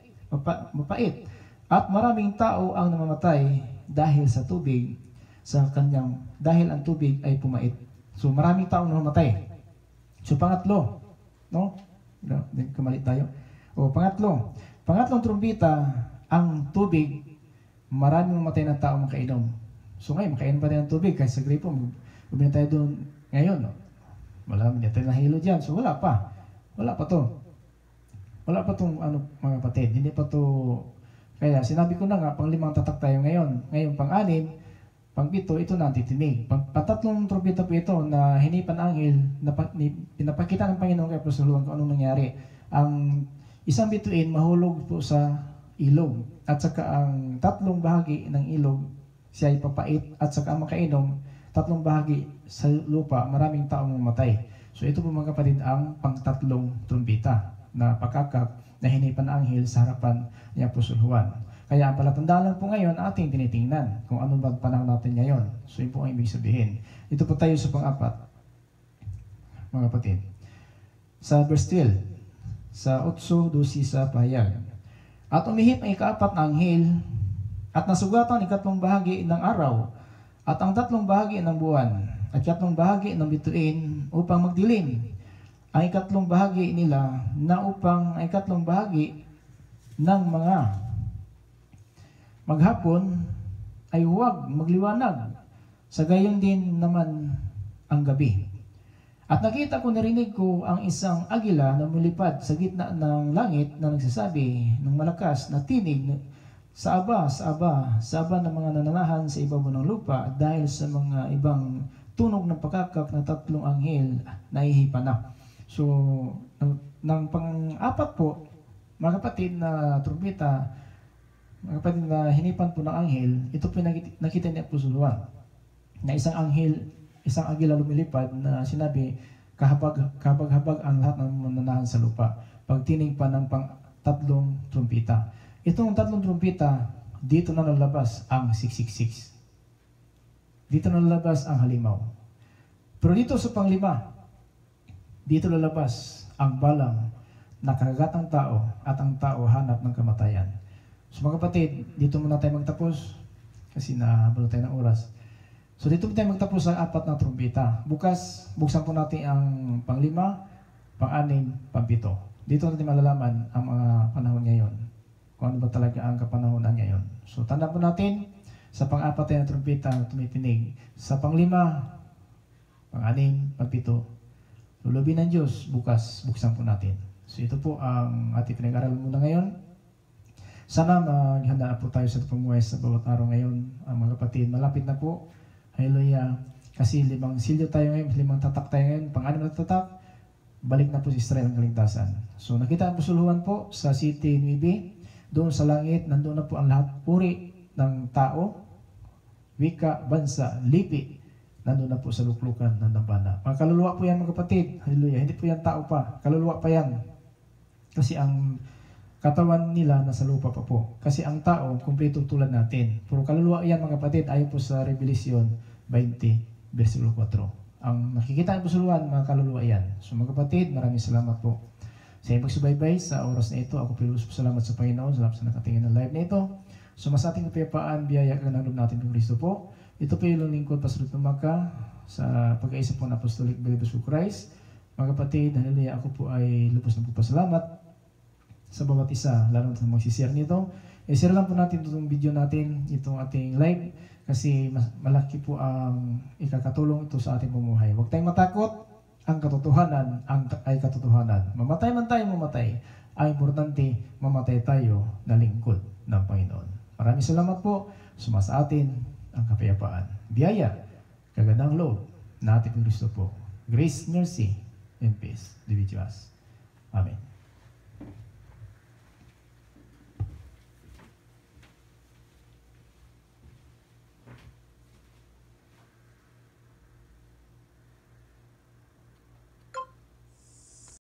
At maraming tao ang namamatay dahil sa tubig, dahil ang tubig ay pumait. So maraming tao namamatay. So pangatlo, no? Kamali tayo. Pangatlong trumpeta, ang tubig, maraming mamatay na tao makainom. So ngayon, makainom pa tayo ng tubig, kasi sa gripo, uminom tayo doon ngayon. No? Malamang niya tayo nahilo dyan. So wala pa to. Wala pa itong mga kapatid. Hindi pa to. Kaya sinabi ko na nga, pang-5 tatak tayo ngayon. Ngayon, pang-6, pang-7, ito na ang titinig. Pang-3 trumpeta po ito na hinipan anghel, na pinapakita ng Panginoon kay Apostol Juan kung anong nangyari. Ang isang bituin mahulog po sa ilog, at saka ang 3 bahagi ng ilog siya ay papait, at saka ang makainom 3 bahagi sa lupa, maraming taong mamatay. So ito po mga kapatid ang pang-3 trumpeta na pakakak na hinipan ng anghel sa harapan ni Apostol Juan. Kaya ang palatandaan lang po ngayon ating tinitingnan kung ano ba panahon natin ngayon. So yun po ang ibig sabihin. Ito po tayo sa pang-4, mga kapatid. Sa verse 12, sa 8:12 sa pahayag. At umihip ang ika-4 na anghel, at nasugatan ang 3 bahagi ng araw, at ang 3 bahagi ng buwan, at 3 bahagi ng bituin upang magdilim. Ang 3 bahagi nila na upang ang 3 bahagi ng mga maghapon ay huwag magliwanag, sa gayon din naman ang gabi. At nakita ko, narinig ko ang isang agila na lumilipad sa gitna ng langit na nagsasabi ng malakas na tinig, sa aba ng mga nananahan sa ibabaw ng lupa, dahil sa mga ibang tunog ng pakakak ng 3 anghel na ihipan na. So, ng pang-4 po, mga kapatid, na trumpeta, mga kapatid, na hinipan po ng anghel, ito po nakita ni Apostol Juan, na isang agila lumilipad na sinabi, kahabag-habag ang lahat ng mananahan sa lupa, pagtinig pa ng pang-3 trumpeta. Itong 3 trumpeta, dito na lalabas ang 666. Dito na lalabas ang halimaw. Pero dito sa pang-5, dito lalabas ang balang na kagagatang tao, at ang tao hanap ng kamatayan. So mga kapatid, dito muna tayo magtapos kasi nahabol tayo ng oras. So dito tayo magtapos sa 4 na trumpeta. Bukas, buksan po natin ang pang-5, pang-6, pang-7. Dito natin malalaman ang mga panahon ngayon, kung ano ba talaga ang kapanahonan ngayon. So tanda po natin, sa pang-4 na trumpeta tumitinig. Sa pang-5, pang-6, pang-7, lulubin ng Diyos, bukas, buksan po natin. So ito po ang ating pinag-aralan muna ngayon. Sana maghanda na po tayo sa pumuhay sa bawat araw ngayon. Mga kapatid, malapit na po. Hallelujah. Kasi 5 silyo tayo ngayon, 5 tatak tayo ngayon, pang-6 na tatak, balik na po si Israel ang kaligtasan. So nakita ang Apostol Juan po sa City Nueve, doon sa langit, nandoon na po ang lahat puri ng tao, wika, bansa, lipi, nandoon na po sa luklukan ng dambana. Mga kaluluwa po yan, mga kapatid. Hallelujah. Hindi po yan tao pa. Kaluluwa pa yan. Kasi ang katawan nila nasa lupa pa po. Kasi ang tao, kumpleto tulad natin. Pero kaluluwa yan, mga kapatid, ayon po sa Revelation 20, versikulo 4. Ang nakikita ng Apostol Juan, mga kaluluwa yan. So mga kapatid, maraming salamat po sa iyong pagsubaybay sa oras na ito. Ako pilos po salamat sa Panginoon, salamat sa nakatingin ng live na ito. So mas ating kapayapaan, biyaya ka ng loob natin ng Kristo po. Ito po yung lingkod, Pastor Tumaka, sa pag-aisa po ng Apostolic Believers for Christ. Mga kapatid, hallelujah, ako po ay lubos na pagpasalamat sa bawat isa, lalo na sa magsishare nito. I-share lang po natin itong video natin, itong ating live, kasi malaki po ang ikakatulong ito sa ating pumuhay. Huwag tayong matakot, ang katotohanan ay katotohanan. Mamatay man tayo, mamatay. Ang importante, mamatay tayo na lingkod ng Panginoon. Maraming salamat po, sumasa atin ang kapayapaan. Biyaya, kagandang loob na ating Kristo po. Grace, mercy, and peace be with us. Amen.